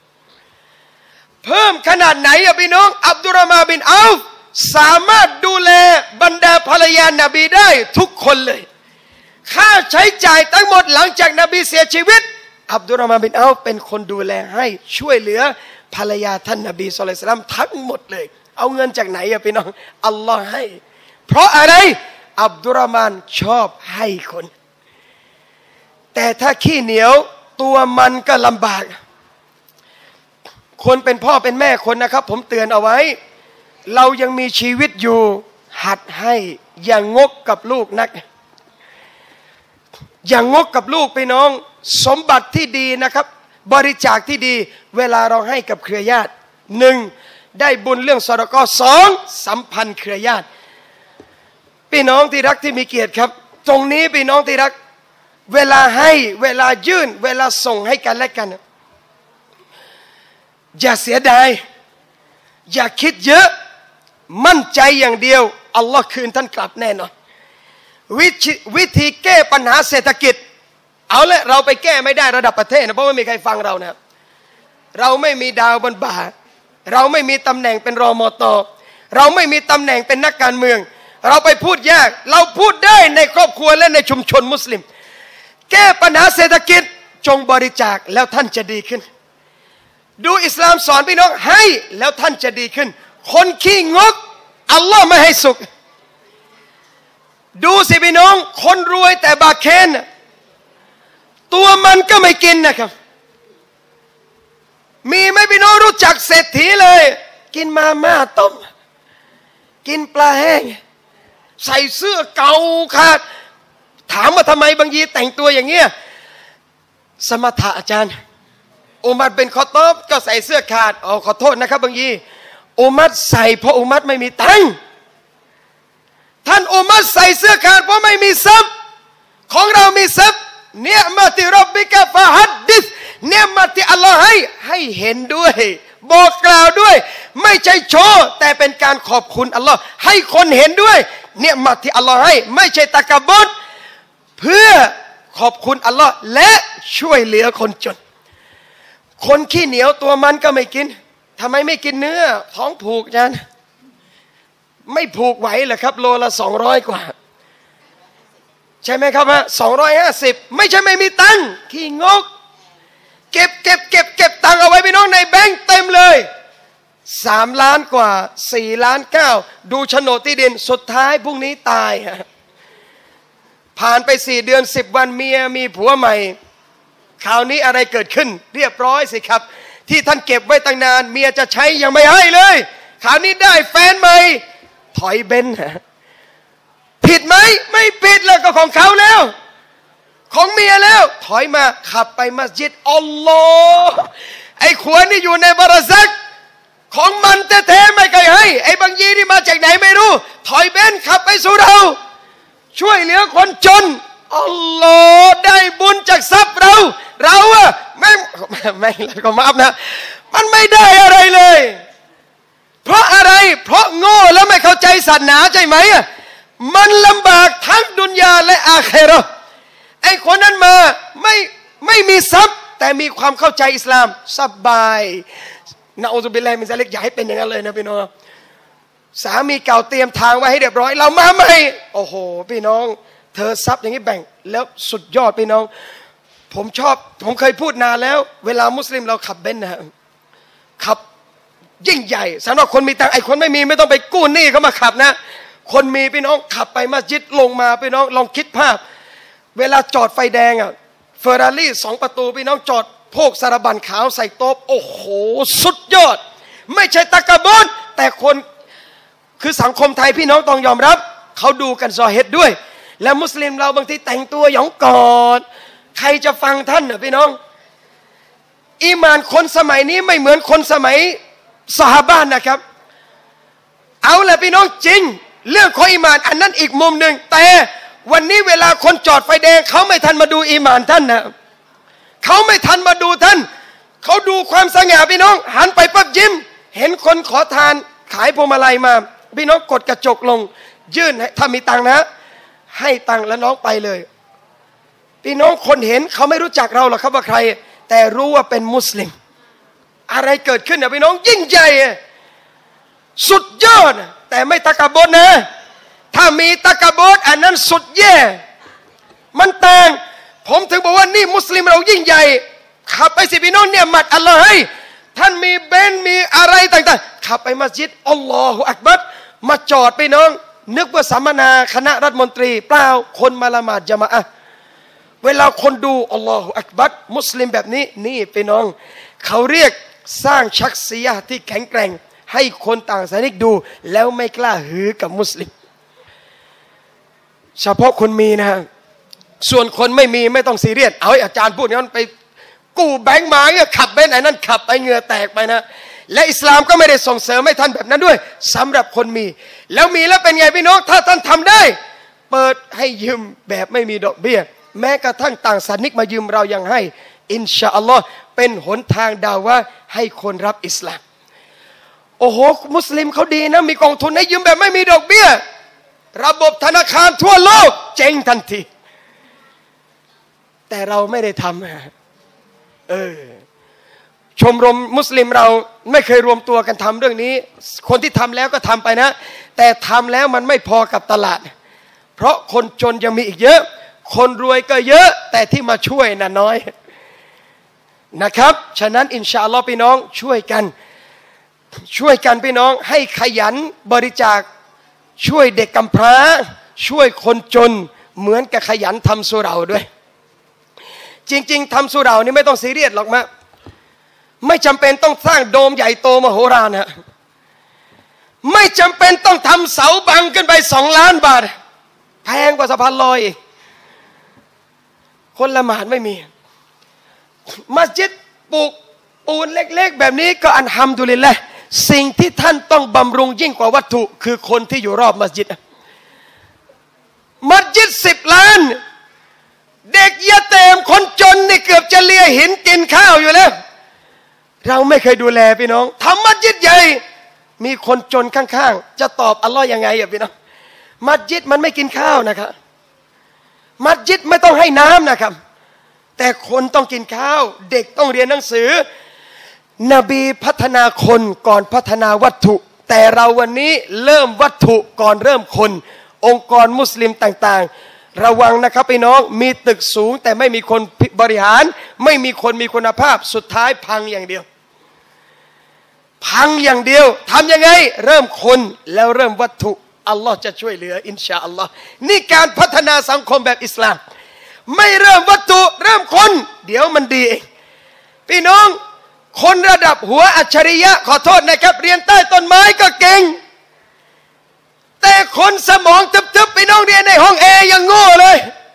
ขนาดไหนอะพี่น้องอับดุลรอห์มานบินเอาฟสามารถดูแลบรรดาภรรยานบีได้ทุกคนเลยค่าใช้จ่ายทั้งหมดหลังจากนบีเสียชีวิตอับดุลรอห์มานบินเอาฟเป็นคนดูแลให้ช่วยเหลือภรรยาท่านนบีศ็อลลัลลอฮุอะลัยฮิวะซัลลัมทั้งหมดเลยเอาเงินจากไหนอะพี่น้องอัลลอฮ์ให้เพราะอะไรอับดุลรอห์มานชอบให้คนแต่ถ้าขี้เหนียวตัวมันก็ลำบากคนเป็นพ่อเป็นแม่คนนะครับผมเตือนเอาไว้เรายังมีชีวิตอยู่หัดให้อย่างงกกับลูกนักอย่างงกกับลูกพี่น้องสมบัติที่ดีนะครับบริจาคที่ดีเวลาเราให้กับเครือญาติหนึ่งได้บุญเรื่องซอดาเกาะสองสัมพันธ์เครือญาติพี่น้องที่รักที่มีเกียรติครับตรงนี้พี่น้องที่รักเวลาให้เวลายื่นเวลาส่งให้กันและกันอย่าเสียดายอย่าคิดเยอะมั่นใจอย่างเดียวอัลลอฮ์คืนท่านกลับแน่นอนวิธีแก้ปัญหาเศรษฐกิจเอาละเราไปแก้ไม่ได้ระดับประเทศนะเพราะว่าไม่มีใครฟังเรานะเราไม่มีดาวบนบ่าเราไม่มีตำแหน่งเป็นรมต.เราไม่มีตำแหน่งเป็นนักการเมืองเราไปพูดยากเราพูดได้ในครอบครัวและในชุมชนมุสลิมแก้ปัญหาเศรษฐกิจจงบริจาคแล้วท่านจะดีขึ้นดูอิสลามสอนพี่น้องให้แล้วท่านจะดีขึ้นคนขี้งกอัลลอฮ์ไม่ให้สุขดูสิพี่น้องคนรวยแต่บาเคนตัวมันก็ไม่กินนะครับมีไหมพี่น้องรู้จักเศรษฐีเลยกินมาม่าต้มกินปลาแห้งใส่เสื้อเก่าขาดถามว่าทำไมบางทีแต่งตัวอย่างเงี้ยสมถะอาจารย์อุมัรเป็นคอตอบก็ใส่เสื้อขาดขอโทษนะครับบางทีอุมัรใส่เพราะอุมัรไม่มีตังค์ท่านอุมัรใส่เสื้อขาดเพราะไม่มีทรัพย์ของเรามีทรัพย์เนียมะติร็อบบิกะฟะฮัดดิษเนียมะติอัลลอฮ์ให้เห็นด้วยบอกกล่าวด้วยไม่ใช่โชว์แต่เป็นการขอบคุณอัลลอฮ์ให้คนเห็นด้วยเนียมะติอัลลอฮ์ให้ไม่ใช่ตะกบุรเพื่อขอบคุณอัลลอฮ์และช่วยเหลือคนจนคนขี้เหนียวตัวมันก็ไม่กินทำไมไม่กินเนื้อท้องผูกจันไม่ผูกไหวเหรอครับโลละ200 กว่าใช่ไหมครับฮะ250ไม่ใช่ไม่มีตังค์ขี้งกเก็บตังค์เอาไว้พี่น้องในแบงค์เต็มเลย3 ล้านกว่า4 ล้าน 9ดูโฉนดที่ดินสุดท้ายพรุ่งนี้ตายฮะผ่านไป4 เดือน10 วันเมียมีผัวใหม่คราวนี้อะไรเกิดขึ้นเรียบร้อยสิครับที่ท่านเก็บไว้ตั้งนานเมียจะใช้ยังไม่ให้เลยคราวนี้ได้แฟนใหม่ถอยเบนซ์ผิดไหมไม่ผิดแล้วก็ของเขาแล้วของเมียแล้วถอยมาขับไปมัสยิดอัลลอฮ์ไอ้ขวานนี่อยู่ในบาราซักของมันแท้ๆไม่เคยให้ไอ้บางยีนี่มาจากไหนไม่รู้ถอยเบนซ์ขับไปสู่เราช่วยเหลือคนจนอัลลอฮ์ได้บุญจากทรัพย์เราอะไม่แล้วก็มาอัพนะมันไม่ได้อะไรเลยเพราะอะไรเพราะโง่แล้วไม่เข้าใจศาสนาใช่ไหมอะมันลำบากทั้งดุนยาและอาคิเราะห์ไอ้คนนั้นมาไม่มีทรัพย์แต่มีความเข้าใจอิสลามสบายนะอูซุบิลลาฮิมินซาลิกอย่าให้เป็นอย่างนั้นเลยนะพี่น้องสามีเก่าเตรียมทางไว้ให้เรียบร้อยเรามาใหม่โอ้โหพี่น้องเธอทรัพย์อย่างนี้แบ่งแล้วสุดยอดพี่น้องผมเคยพูดนานแล้วเวลามุสลิมเราขับเบนซ์นะขับยิ่งใหญ่สำหรับคนมีตังค์ไอ้คนไม่มีไม่ต้องไปกู้หนี้เขามาขับนะคนมีพี่น้องขับไปมัสยิดลงมาพี่น้องลองคิดภาพเวลาจอดไฟแดงอะเฟอร์รารี่2 ประตูพี่น้องจอดโพกสารบัญขาวใส่โต๊ะโอ้โหสุดยอดไม่ใช่ตะกะบุรแต่คนคือสังคมไทยพี่น้องต้องยอมรับเขาดูกันซอเฮ็ดด้วยและมุสลิมเราบางทีแต่งตัวหยองกอดใครจะฟังท่านน่ะพี่น้องอีหม่านคนสมัยนี้ไม่เหมือนคนสมัยซอฮาบะห์นะครับเอาล่ะพี่น้องจริงเรื่องของอีหม่านอันนั้นอีกมุมหนึ่งแต่วันนี้เวลาคนจอดไฟแดงเขาไม่ทันมาดูอีหม่านท่านนะเขาไม่ทันมาดูท่านเขาดูความสง่าพี่น้องหันไปปั๊บยิ้มเห็นคนขอทานขายพวงมาลัยมาพี่น้องกดกระจกลงยื่นถ้ามีตังค์นะให้ตังค์แล้วน้องไปเลยพี่น้องคนเห็นเขาไม่รู้จักเราหรอกครับว่าใครแต่รู้ว่าเป็นมุสลิมอะไรเกิดขึ้นนะพี่น้องยิ่งใหญ่สุดยอดแต่ไม่ตะกบดนะถ้ามีตะกบดอันนั้นสุดแย่มันต่างผมถึงบอกว่านี่มุสลิมเรายิ่งใหญ่ขับไปสิพี่น้องเนี่ยมัดอัลลอฮ์ให้ท่านมีเบนมีอะไรต่างๆขับไปมัสยิดอัลลอฮฺอักบัรมาจอดพี่น้องนึกว่าสัมมนาคณะรัฐมนตรีเปล่าคนมาละหมาดญะมาอะห์เวลาคนดูอัลลอฮฺอักบัรมุสลิมแบบนี้นี่พี่น้องเขาเรียกสร้างชักซียะห์ที่แข็งแกร่งให้คนต่างศาสนิกดูแล้วไม่กล้าหือกับมุสลิมเฉพาะคนมีนะส่วนคนไม่มีไม่ต้องซีเรียสเอาอาจารย์พูดงั้นไปกู้แบงค์มาเนี่ยขับเบนซ์ไอ้นั่นขับไปเหงื่อแตกไปนะและอิสลามก็ไม่ได้ส่งเสริมให้ท่านแบบนั้นด้วยสำหรับคนมีแล้วมีแล้วเป็นไงพี่น้องถ้าท่านทำได้เปิดให้ยืมแบบไม่มีดอกเบี้ยแม้กระทั่งต่างศาสนิกมายืมเรายังให้อินชาอัลลอฮ์เป็นหนทางดาวะให้คนรับอิสลามโอ้โหมุสลิมเขาดีนะมีกองทุนให้ยืมแบบไม่มีดอกเบี้ยระบบธนาคารทั่วโลกเจ๊งทันทีแต่เราไม่ได้ทำชมรมมุสลิมเราไม่เคยรวมตัวกันทำเรื่องนี้คนที่ทำแล้วก็ทำไปนะแต่ทำแล้วมันไม่พอกับตลาดเพราะคนจนยังมีอีกเยอะคนรวยก็เยอะแต่ที่มาช่วยน่ะน้อยนะครับฉะนั้นอินชาอัลลอฮ์พี่น้องช่วยกันพี่น้องให้ขยันบริจาคช่วยเด็กกำพร้าช่วยคนจนเหมือนกับขยันทำสุเราด้วยจริงๆทำสุเรานี่ไม่ต้องซีเรียสหรอกมะไม่จำเป็นต้องสร้างโดมใหญ่โตมโหฬารนะไม่จำเป็นต้องทำเสาบังขึ้นไป2 ล้านบาทแพงกว่าสะพานลอยคนละหมาดไม่มีมัสยิดปลูกปูนเล็กๆแบบนี้ก็อัลฮัมดุลิลละห์สิ่งที่ท่านต้องบำรุงยิ่งกว่าวัตถุคือคนที่อยู่รอบมัสยิด10 ล้านเด็กยะเตมคนจนนี่เกือบจะเลียหินกินข้าวอยู่แล้วเราไม่เคยดูแลพี่น้องทำมัสยิดใหญ่มีคนจนข้างๆจะตอบอัลลอฮ์ยังไงพี่น้องมัสยิดมันไม่กินข้าวนะครับมัสยิดไม่ต้องให้น้ำนะครับแต่คนต้องกินข้าวเด็กต้องเรียนหนังสือนบีพัฒนาคนก่อนพัฒนาวัตถุแต่เราวันนี้เริ่มวัตถุก่อนเริ่มคนองค์กรมุสลิมต่างๆระวังนะครับพี่น้องมีตึกสูงแต่ไม่มีคนบริหารไม่มีคนมีคุณภาพสุดท้ายพังอย่างเดียวทำยังไงเริ่มคนแล้วเริ่มวัตถุอัลลอฮ์จะช่วยเหลืออินชาอัลลอฮ์นี่การพัฒนาสังคมแบบอิสลามไม่เริ่มวัตถุเริ่มคนเดี๋ยวมันดีเองพี่น้องคนระดับหัวอัจฉริยะขอโทษนะครับเรียนใต้ต้นไม้ก็เก่งแต่คนสมองทึบๆพี่น้องเรียนในห้องแอร์ยังโง่เลย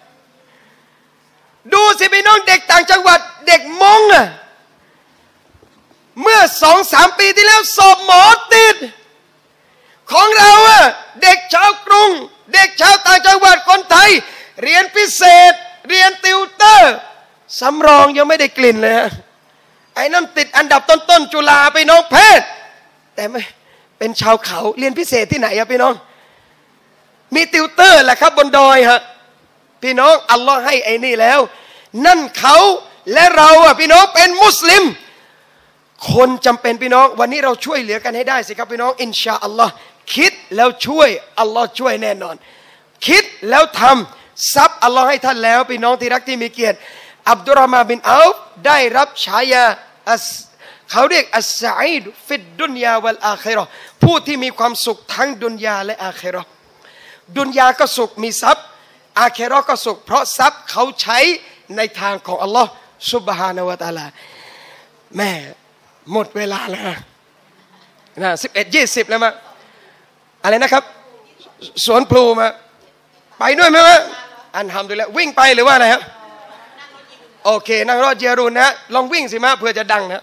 ดูสิพี่น้องเด็กต่างจังหวัดเด็กมงอะเมื่อ2-3 ปีที่แล้วสอบหมอติดของเราอะเด็กชาวกรุงเด็กชาวต่างจังหวัดคนไทยเรียนพิเศษเรียนติวเตอร์สำรองยังไม่ได้กลิ่นเลยไอ้นั่นติดอันดับต้นๆจุฬาไปน้องแพทย์แต่ไม่เป็นชาวเขาเรียนพิเศษที่ไหนอะพี่น้องมีติวเตอร์แหละครับบนดอยฮะพี่น้องอัลลอฮ์ให้ไอ้นี่แล้วนั่นเขาและเราอะพี่น้องเป็นมุสลิมคนจำเป็นพี่น้องวันนี้เราช่วยเหลือกันให้ได้สิครับพี่น้องอินชาอัลลอฮ์คิดแล้วช่วยอัลลอฮ์ช่วยแน่นอนคิดแล้วทำทรัพย์อัลลอฮ์ให้ท่านแล้วพี่น้องที่รักที่มีเกียรติอับดุลรอฮ์มานบินอัฟได้รับฉายาเขาเรียกอัสซะอีดฟิดดุนยาวัลอาคิเราะห์ผู้ที่มีความสุขทั้งดุนยาและอาคิเราะห์ดุนยาก็สุขมีทรัพย์อาคิเราะห์ก็สุขเพราะทรัพย์เขาใช้ในทางของอัลลอฮ์ซุบฮานะฮูวะตะอาลาแม่หมดเวลาแล้วนะ11:20แล้วมาอะไรนะครับสวนพลูมาไปด้วยไหมวะอันทำดูแล้ววิ่งไปหรือว่าอะไรครับโอเคนั่งรถเจรุนนะลองวิ่งสิมาเพื่อจะดัง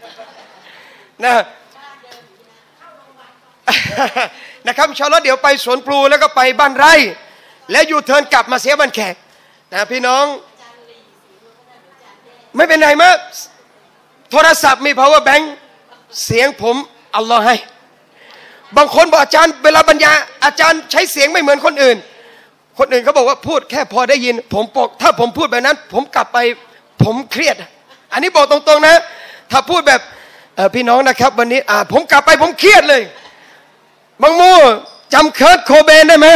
นะครับชาวรถเดี๋ยวไปสวนพลูแล้วก็ไปบ้านไร่แล้วยูเทิร์นกลับมาเสียบันแขกนะพี่น้องไม่เป็นไรมั้ยโทรศัพท์มี power bank เสียงผมอัลลอฮ์ให้บางคนบอกอาจารย์เวลาบรรยายอาจารย์ใช้เสียงไม่เหมือนคนอื่นคนอื่นเขาบอกว่าพูดแค่พอได้ยินผมบอกถ้าผมพูดแบบนั้น ผมกลับไปผมเครียดอันนี้บอกตรงๆนะถ้าพูดแบบพี่น้องนะครับวันนี้ผมกลับไปผมเครียดเลยบางมูจำเคิร์ทโคเบนได้ไหม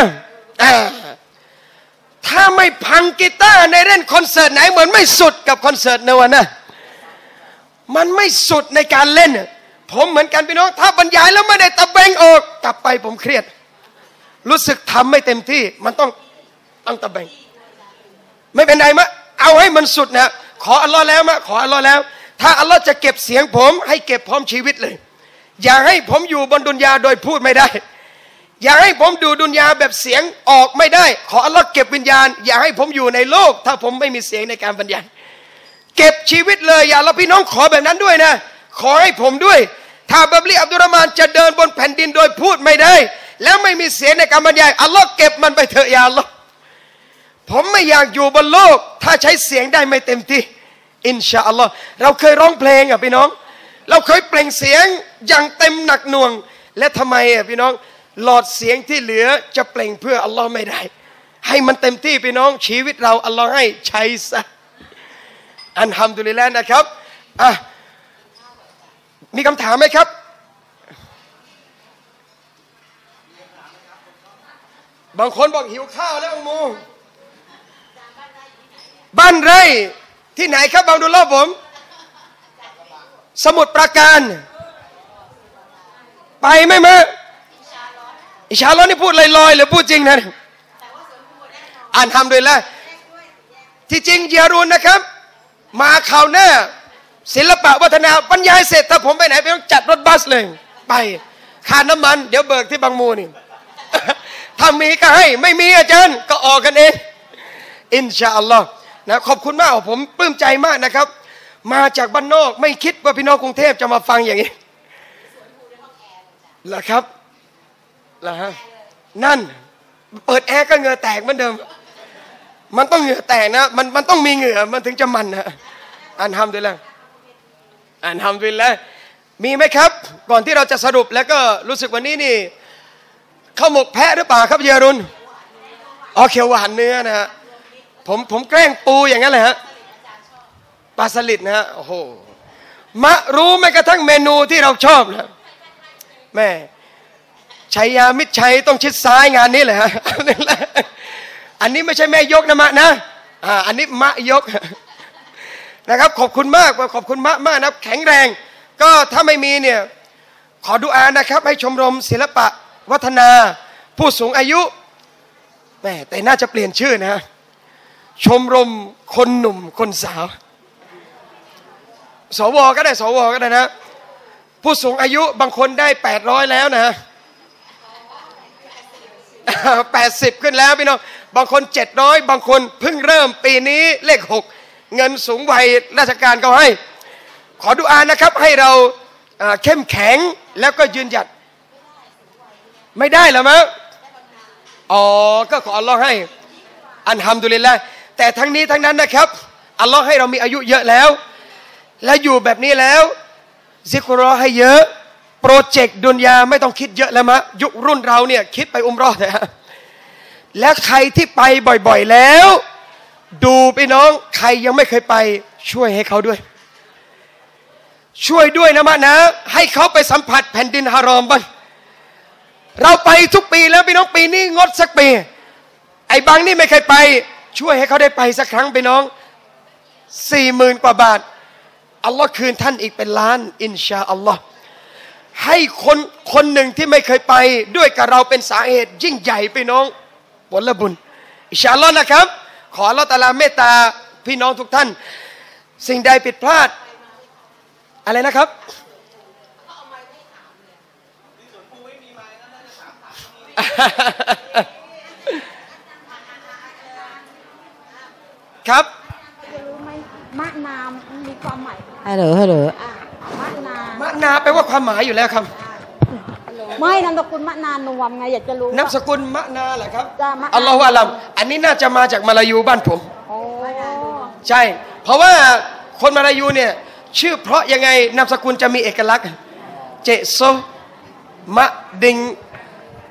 ถ้าไม่พังกีตาร์ในเล่นคอนเสิร์ตไหนเหมือนไม่สุดกับคอนเสิร์ตในวันนั้นมันไม่สุดในการเล่นผมเหมือนกันพี่น้องถ้าบรรยายแล้วไม่ได้ตะเบงออกกลับไปผมเครียดรู้สึกทำไม่เต็มที่มันต้องตะเบงไม่เป็นไรมะเอาให้มันสุดนะขออัลลอฮ์แล้วมะขออัลลอฮ์แล้วถ้าอัลลอฮ์จะเก็บเสียงผมให้เก็บพร้อมชีวิตเลยอย่าให้ผมอยู่บนดุนยาโดยพูดไม่ได้อย่าให้ผมดูดุนยาแบบเสียงออกไม่ได้ขออัลลอฮ์เก็บวิญญาณอย่าให้ผมอยู่ในโลกถ้าผมไม่มีเสียงในการบรรยายเก็บชีวิตเลยอย่าเราพี่น้องขอแบบนั้นด้วยนะขอให้ผมด้วยถ้าบับลีอับดุลรอห์มานจะเดินบนแผ่นดินโดยพูดไม่ได้แล้วไม่มีเสียงในการบรรยายอัลลอฮ์เก็บมันไปเถอะอย่าอัลลอฮ์ผมไม่อยากอยู่บนโลกถ้าใช้เสียงได้ไม่เต็มที่อินชาอัลลอฮ์เราเคยร้องเพลงพี่น้องเราเคยเปล่งเสียงอย่างเต็มหนักหน่วงและทำไมพี่น้องหลอดเสียงที่เหลือจะเปล่งเพื่ออัลลอฮ์ไม่ได้ให้มันเต็มที่พี่น้องชีวิตเราอัลลอฮ์ให้ใช้ซะอัลฮัมดุลิลละห์นะครับมีคำถามไหมครับบางคนบอกหิวข้าวแล้วมูบ้านไร่ที่ไหนครับบางดูรอบผมสมุทรปราการไปไหมมะอิชาลอนี่พูดลอยๆหรือพูดจริงนะอัลฮัมดุลิลละห์ที่จริงเยารูนนะครับมาคราวหน้าศิลปะวัฒนาบรรยายเสร็จถ้าผมไปไหนไปต้องจัดรถบัสเลยไปค่าน้ำมันเดี๋ยวเบิกที่บางมูนี่ถ้ามีก็ให้ไม่มีอาจารย์ก็ออกกันเองอินชาอัลลอฮ์นะขอบคุณมากผมปลื้มใจมากนะครับมาจากบ้านนอกไม่คิดว่าพี่น้องกรุงเทพจะมาฟังอย่างนี้เหรอครับเหรอฮะนั่นเปิดแอร์ก็เหงื่อแตกเหมือนเดิมมันต้องเหงื่อแตกนะมันต้องมีเหงื่อมันถึงจะมันนะอัลฮัมดุลิลละห์อัลฮัมดุลิลละห์มีไหมครับก่อนที่เราจะสรุปแล้วก็รู้สึกวันนี้นี่ข้าวหมกแพะหรือเปล่าครับเยารุนเขียวหวานเนื้อนะฮะผมแกล้งปูอย่างนั้นเลยฮะปลาสลิดนะฮะโอ้โหมะรู้ไหมกระทั่งเมนูที่เราชอบนะแม่ชัยยามิตรชัยต้องชิดซ้ายงานนี้เลยฮะอันนี้ไม่ใช่แม่ยกนะมะนะอันนี้มะยกนะครับขอบคุณมากขอบคุณมากนะแข็งแรงก็ถ้าไม่มีเนี่ยขอดุอานะครับให้ชมรมศิลปะวัฒนาผู้สูงอายุแม่แต่น่าจะเปลี่ยนชื่อนะชมรมคนหนุ่มคนสาวสวก็ได้นะผู้สูงอายุบางคนได้800แล้วนะ80ขึ้นแล้วพี่น้องบางคน700บางคนเพิ่งเริ่มปีนี้เลข6เงินสูงวัยราชการเขาให้ขอดุอานะครับให้เราเข้มแข็งแล้วก็ยืนหยัดไม่ได้หรอมะก็ขออัลลอฮ์ให้อัลฮัมดุลิลละห์แต่ทั้งนี้ทั้งนั้นนะครับอัลลอฮ์ให้เรามีอายุเยอะแล้วและอยู่แบบนี้แล้วซิกรุลลอฮ์ให้เยอะโปรเจกต์ดุนยาไม่ต้องคิดเยอะแล้วมะยุครุ่นเราเนี่ยคิดไปอุมเราะห์นะและใครที่ไปบ่อยๆแล้วดูพี่น้องใครยังไม่เคยไปช่วยให้เขาด้วยช่วยด้วยนะมะนะให้เขาไปสัมผัสแผ่นดินฮารอมบ้างเราไปทุกปีแล้วพี่น้องปีนี้งดสักปีไอ้บางนี่ไม่เคยไปช่วยให้เขาได้ไปสักครั้งพี่น้อง40,000 กว่าบาทอัลลอฮ์คืนท่านอีกเป็นล้านอินชาอัลลอฮ์ให้คนหนึ่งที่ไม่เคยไปด้วยกับเราเป็นสาเหตุยิ่งใหญ่พี่น้องผลบุญอินชาอัลลอฮ์นะครับขออัลลอฮ์ตะอาลาเมตตาพี่น้องทุกท่านสิ่งใดผิดพลาดอะไรนะครับครับรู้ไหมมะนาวมีความหมายฮัลโหลมะนาแปลว่าความหมายอยู่แล้วครับไม่นามสกุลมะนานวมไงอยากจะรู้นามสกุลมะนาเหรอครับอัลลอฮฺอะลัมอันนี้น่าจะมาจากมาลายูบ้านผมใช่เพราะว่าคนมาลายูเนี่ยชื่อเพราะยังไงนามสกุลจะมีเอกลักษณ์เจโซมะดิง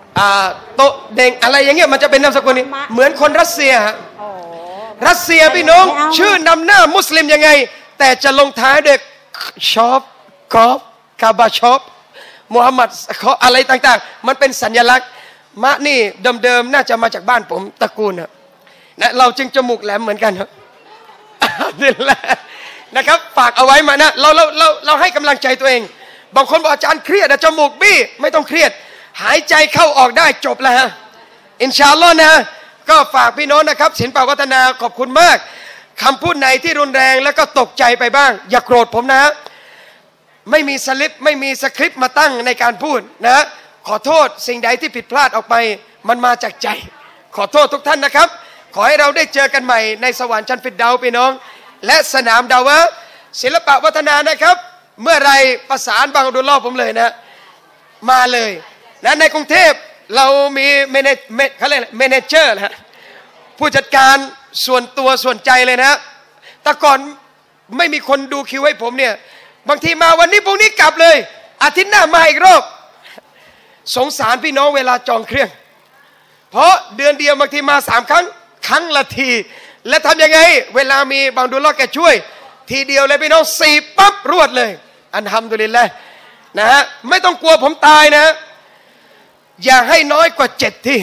โตเด้งอะไรอย่างเงี้ยมันจะเป็นนามสกุลนี้เหมือนคนรัสเซียฮะอ๋อรัสเซียพี่น้องไม่เอาชื่อนำหน้ามุสลิมยังไง แต่จะลงท้ายด้วยชอปกอฟคาบาชอปมูฮัมหมัดอะไรต่างๆมันเป็นสัญลักษณ์มะนี่เดิมๆน่าจะมาจากบ้านผมตระกูลนะเราจึงจมูกแหลมเหมือนกันครับนี่แหละนะครับฝากเอาไว้มานะเราให้กำลังใจตัวเองบางคนบอกอาจารย์เครียดจมูกบี้ไม่ต้องเครียดหายใจเข้าออกได้จบแล้วฮะอินชาอัลลอฮ์นะก็ฝากพี่น้องนะครับศิลปวัฒนาขอบคุณมากคำพูดไหนที่รุนแรงแล้วก็ตกใจไปบ้างอย่าโกรธผมนะไม่มีสลิปไม่มีสคริปต์มาตั้งในการพูดนะขอโทษสิ่งใดที่ผิดพลาดออกไปมันมาจากใจขอโทษทุกท่านนะครับขอให้เราได้เจอกันใหม่ในสวรรค์ชั้นฟิรเดาส์พี่น้องและสนามดาวะศิลปะวัฒนานะครับเมื่อไรประสานบางดุลลอฮ์ผมเลยนะมาเลยนะในกรุงเทพเรามีเมเนเจอร์นะผู้จัดการส่วนตัวส่วนใจเลยนะแต่ก่อนไม่มีคนดูคิวให้ผมเนี่ยบางทีมาวันนี้พรุ่งนี้กลับเลยอาทิตย์หน้ามาอีกรอบสงสารพี่น้องเวลาจองเครื่องเพราะเดือนเดียวบางทีมา3 ครั้งละทีและทำยังไงเวลามีบางดุลลอฮ์แกช่วยทีเดียวเลยพี่น้อง4 ปั๊บรวดเลยอัลฮัมดุลิลละห์นะฮะไม่ต้องกลัวผมตายนะอย่าให้น้อยกว่า7 ที่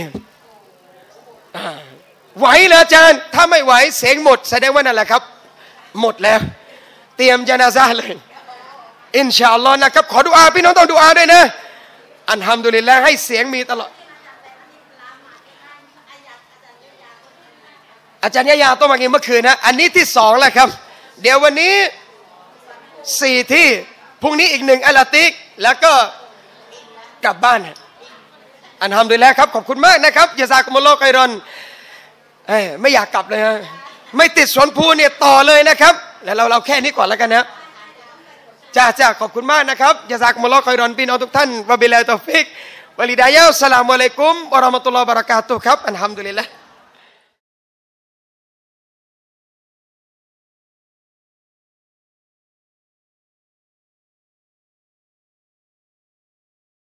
ไหวเหรออาจารย์ถ้าไม่ไหวเสียงหมดแสดงว่านั่นแหละครับหมดแล้วเตรียมญะนาซะห์เลยอินชาอัลลอฮ์นะครับขอดุอาพี่น้องต้องดุอาด้วยนะอัลฮัมดุลิลละห์ให้เสียงมีตลอดอาจารย์ยาต้องมากินเมื่อคืนนะอันนี้ที่2แล้วครับเดี๋ยววันนี้4 ที่พรุ่งนี้อีก1อัลลาติกแล้วก็กลับบ้านอัลฮัมดุลิลละห์ครับขอบคุณมากนะครับยะซากุมุลลอฮุค็อยรอนไม่อยากกลับเลยฮะไม่ติดสวนภูเนี่ยต่อเลยนะครับแล้วเราแค่นี้ก่อนแล้วกันนะจ้าขอบคุณมากนะครับยะซากุมุลลอฮุค็อยรอนพี่น้องทุกท่านวะบิลลาฮิตอฟิกวะลิดายะฮ์อัสสลามุอะลัยกุมวะเราะห์มะตุลลอฮิวะบะเราะกาตุฮ์ครับอัลฮัมดุลิลละห์